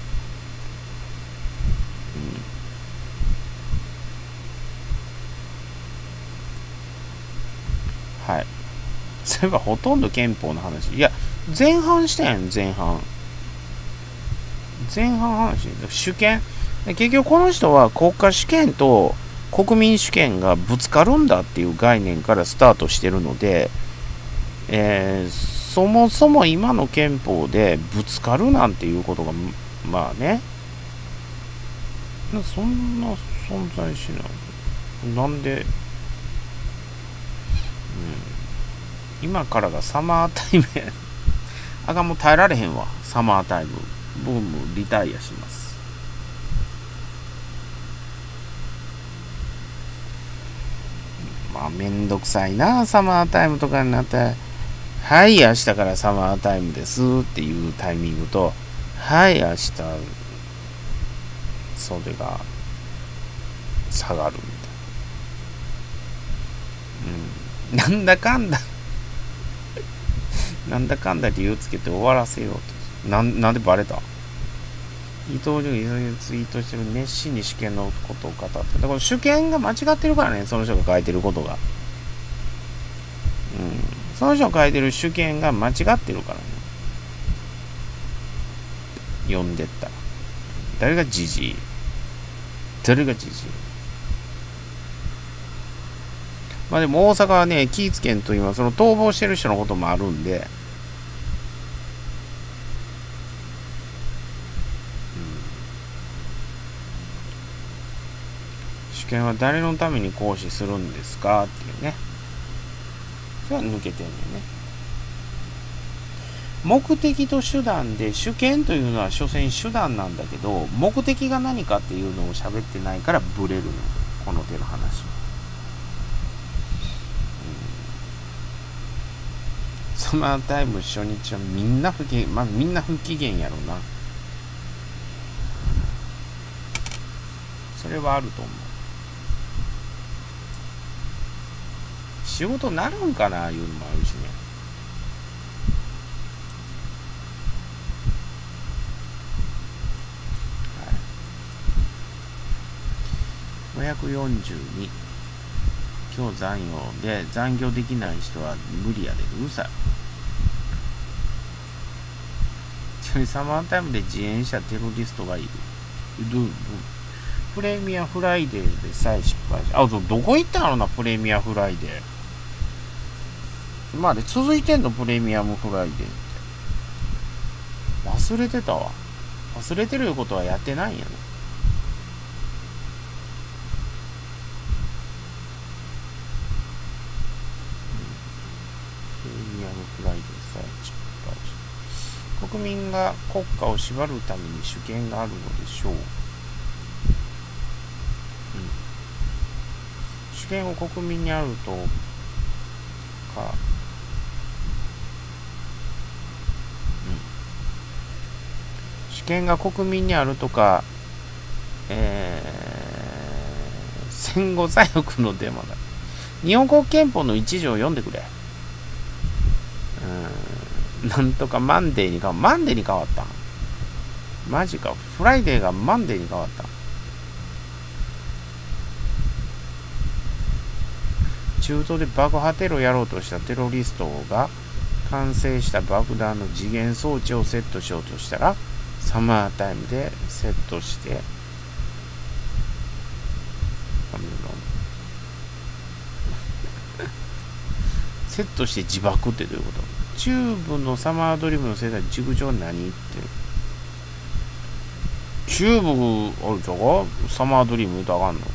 はい。それはほとんど憲法の話。いや、前半したやん、前半話。主権。結局この人は国家主権と国民主権がぶつかるんだっていう概念からスタートしてるので、そもそも今の憲法でぶつかるなんていうことが、まあね、そんな存在しない。なんで、今からがサマータイムや。あかん、もう耐えられへんわ、サマータイム。僕もリタイアします。まあめんどくさいな、サマータイムとかになったら、はい、明日からサマータイムですっていうタイミングと、はい、明日それが下がるみたいな。なんだかんだなんだかんだ理由つけて終わらせようと。なんでバレた？伊藤純一ツイートしてる、熱心に主権のことを語って。だから主権が間違ってるからね、その人が書いてることが。その人が書いてる主権が間違ってるからね。読んでったら。誰がジジイ？誰がジジイ？まあでも大阪はね、気ぃつけんと今、その逃亡してる人のこともあるんで、主権は誰のために行使するんですかっていうね。それは抜けてんのよね。目的と手段で、主権というのは所詮手段なんだけど、目的が何かっていうのを喋ってないからブレるの。この手の話は。 マータイム初日はみんな不機嫌、まあみんな不機嫌やろな。それはあると思う。仕事なるんかないうのもあるしね。はい、542。今日残業で残業できない人は無理やで。うるさい。ちなみにサマータイムで自演したテロリストがいる。プレミアフライデーでさえ失敗し、あ、どこ行ったのな、プレミアフライデー。まあで続いてんの、プレミアムフライデーって。忘れてたわ。忘れてることはやってないんやね。プレミアムフライデーさえ失敗し、国民が国家を縛るために主権があるのでしょう。主権を国民にあるとか、主権が国民にあるとか、戦後左翼のデマだ。日本国憲法の一条を読んでくれ。なんとかマンデーに変わったん。マジか。フライデーがマンデーに変わったん。中東で爆破テロやろうとしたテロリストが完成した爆弾の時限装置をセットしようとしたら、サマータイムでセットしてセットして自爆ってどういうこと？チューブのサマードリームの世代軸上何言ってる？チューブあるじゃんか？サマードリーム言うとあかんの？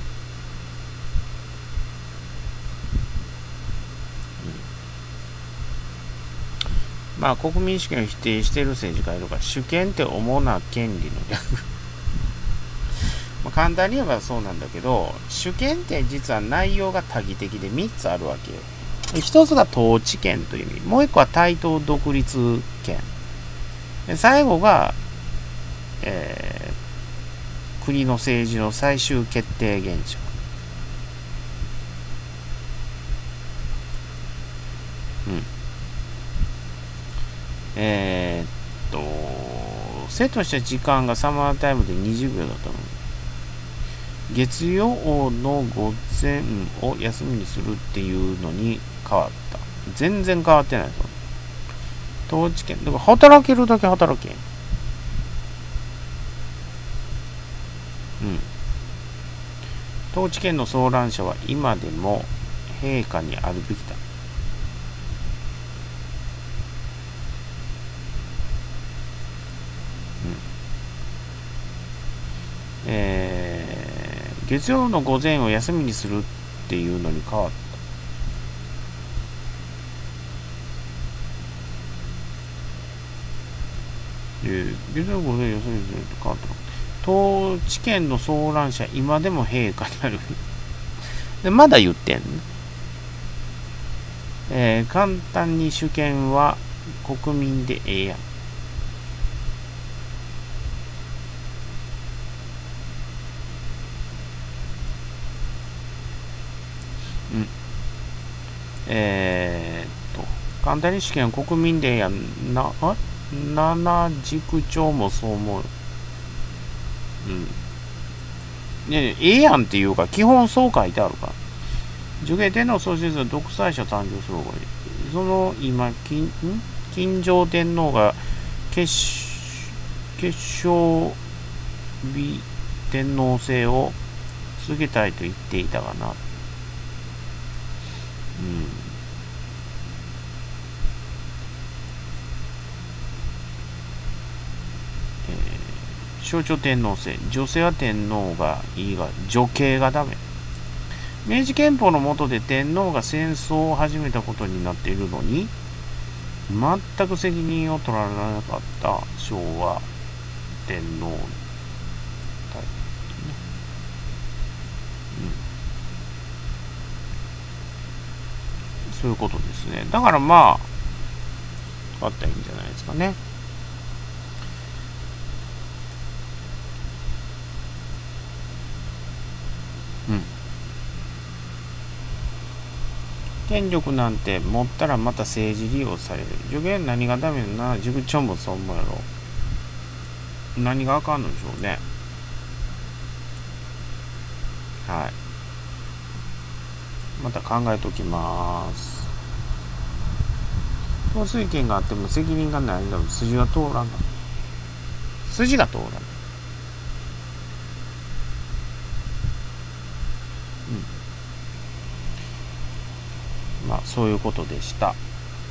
まあ国民主権を否定している政治家いるから、主権って主な権利の略まあ簡単に言えばそうなんだけど、主権って実は内容が多義的で3つあるわけ。一つが統治権という意味、もう一個は対等独立権、で最後が、国の政治の最終決定現象。セットした時間がサマータイムで20秒だったの。月曜の午前を休みにするっていうのに変わった。全然変わってないぞ。統治権だから働けるだけ働け。統治権の総覧者は今でも陛下にあるべきだ。月曜の午前を休みにするっていうのに変わった。月曜の午前を休みにするって変わった。統治権の総覧者、今でも陛下にある。でまだ言ってんの、簡単に主権は国民でええやん。簡単に主権は国民でええやん。七軸長もそう思う。ねええやんっていうか、基本そう書いてあるから。女系天皇創設は独裁者誕生する方がいい。その今、金城天皇が結晶美天皇制を続けたいと言っていたがな。象徴天皇制、女性は天皇がいいが女系がダメ。明治憲法の下で天皇が戦争を始めたことになっているのに全く責任を取られなかった昭和天皇、そういうことですね。だからまああったらいいんじゃないですかね。うん。権力なんて持ったらまた政治利用される。助言何がダメな、塾長もそう思うやろ。何があかんのでしょうね。はい。また考えときます。統帥権があっても責任がないんだろ。筋が通らんが。筋が通らん。うん。まあ、そういうことでした。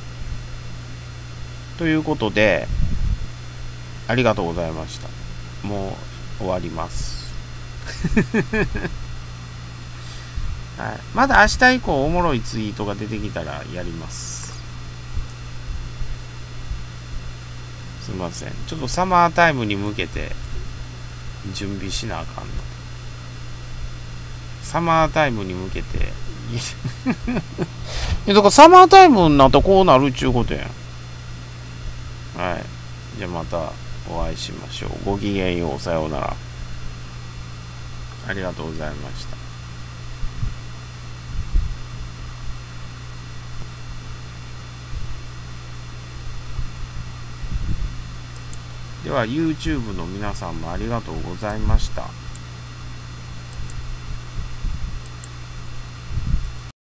ということで、ありがとうございました。もう終わります。はい。まだ明日以降おもろいツイートが出てきたらやります。すいません。ちょっとサマータイムに向けて準備しなあかんの。サマータイムに向けて。だからサマータイムになったらこうなるっちゅうことやん。はい。じゃあまたお会いしましょう。ごきげんよう。さようなら。ありがとうございました。では YouTube の皆さんもありがとうございました。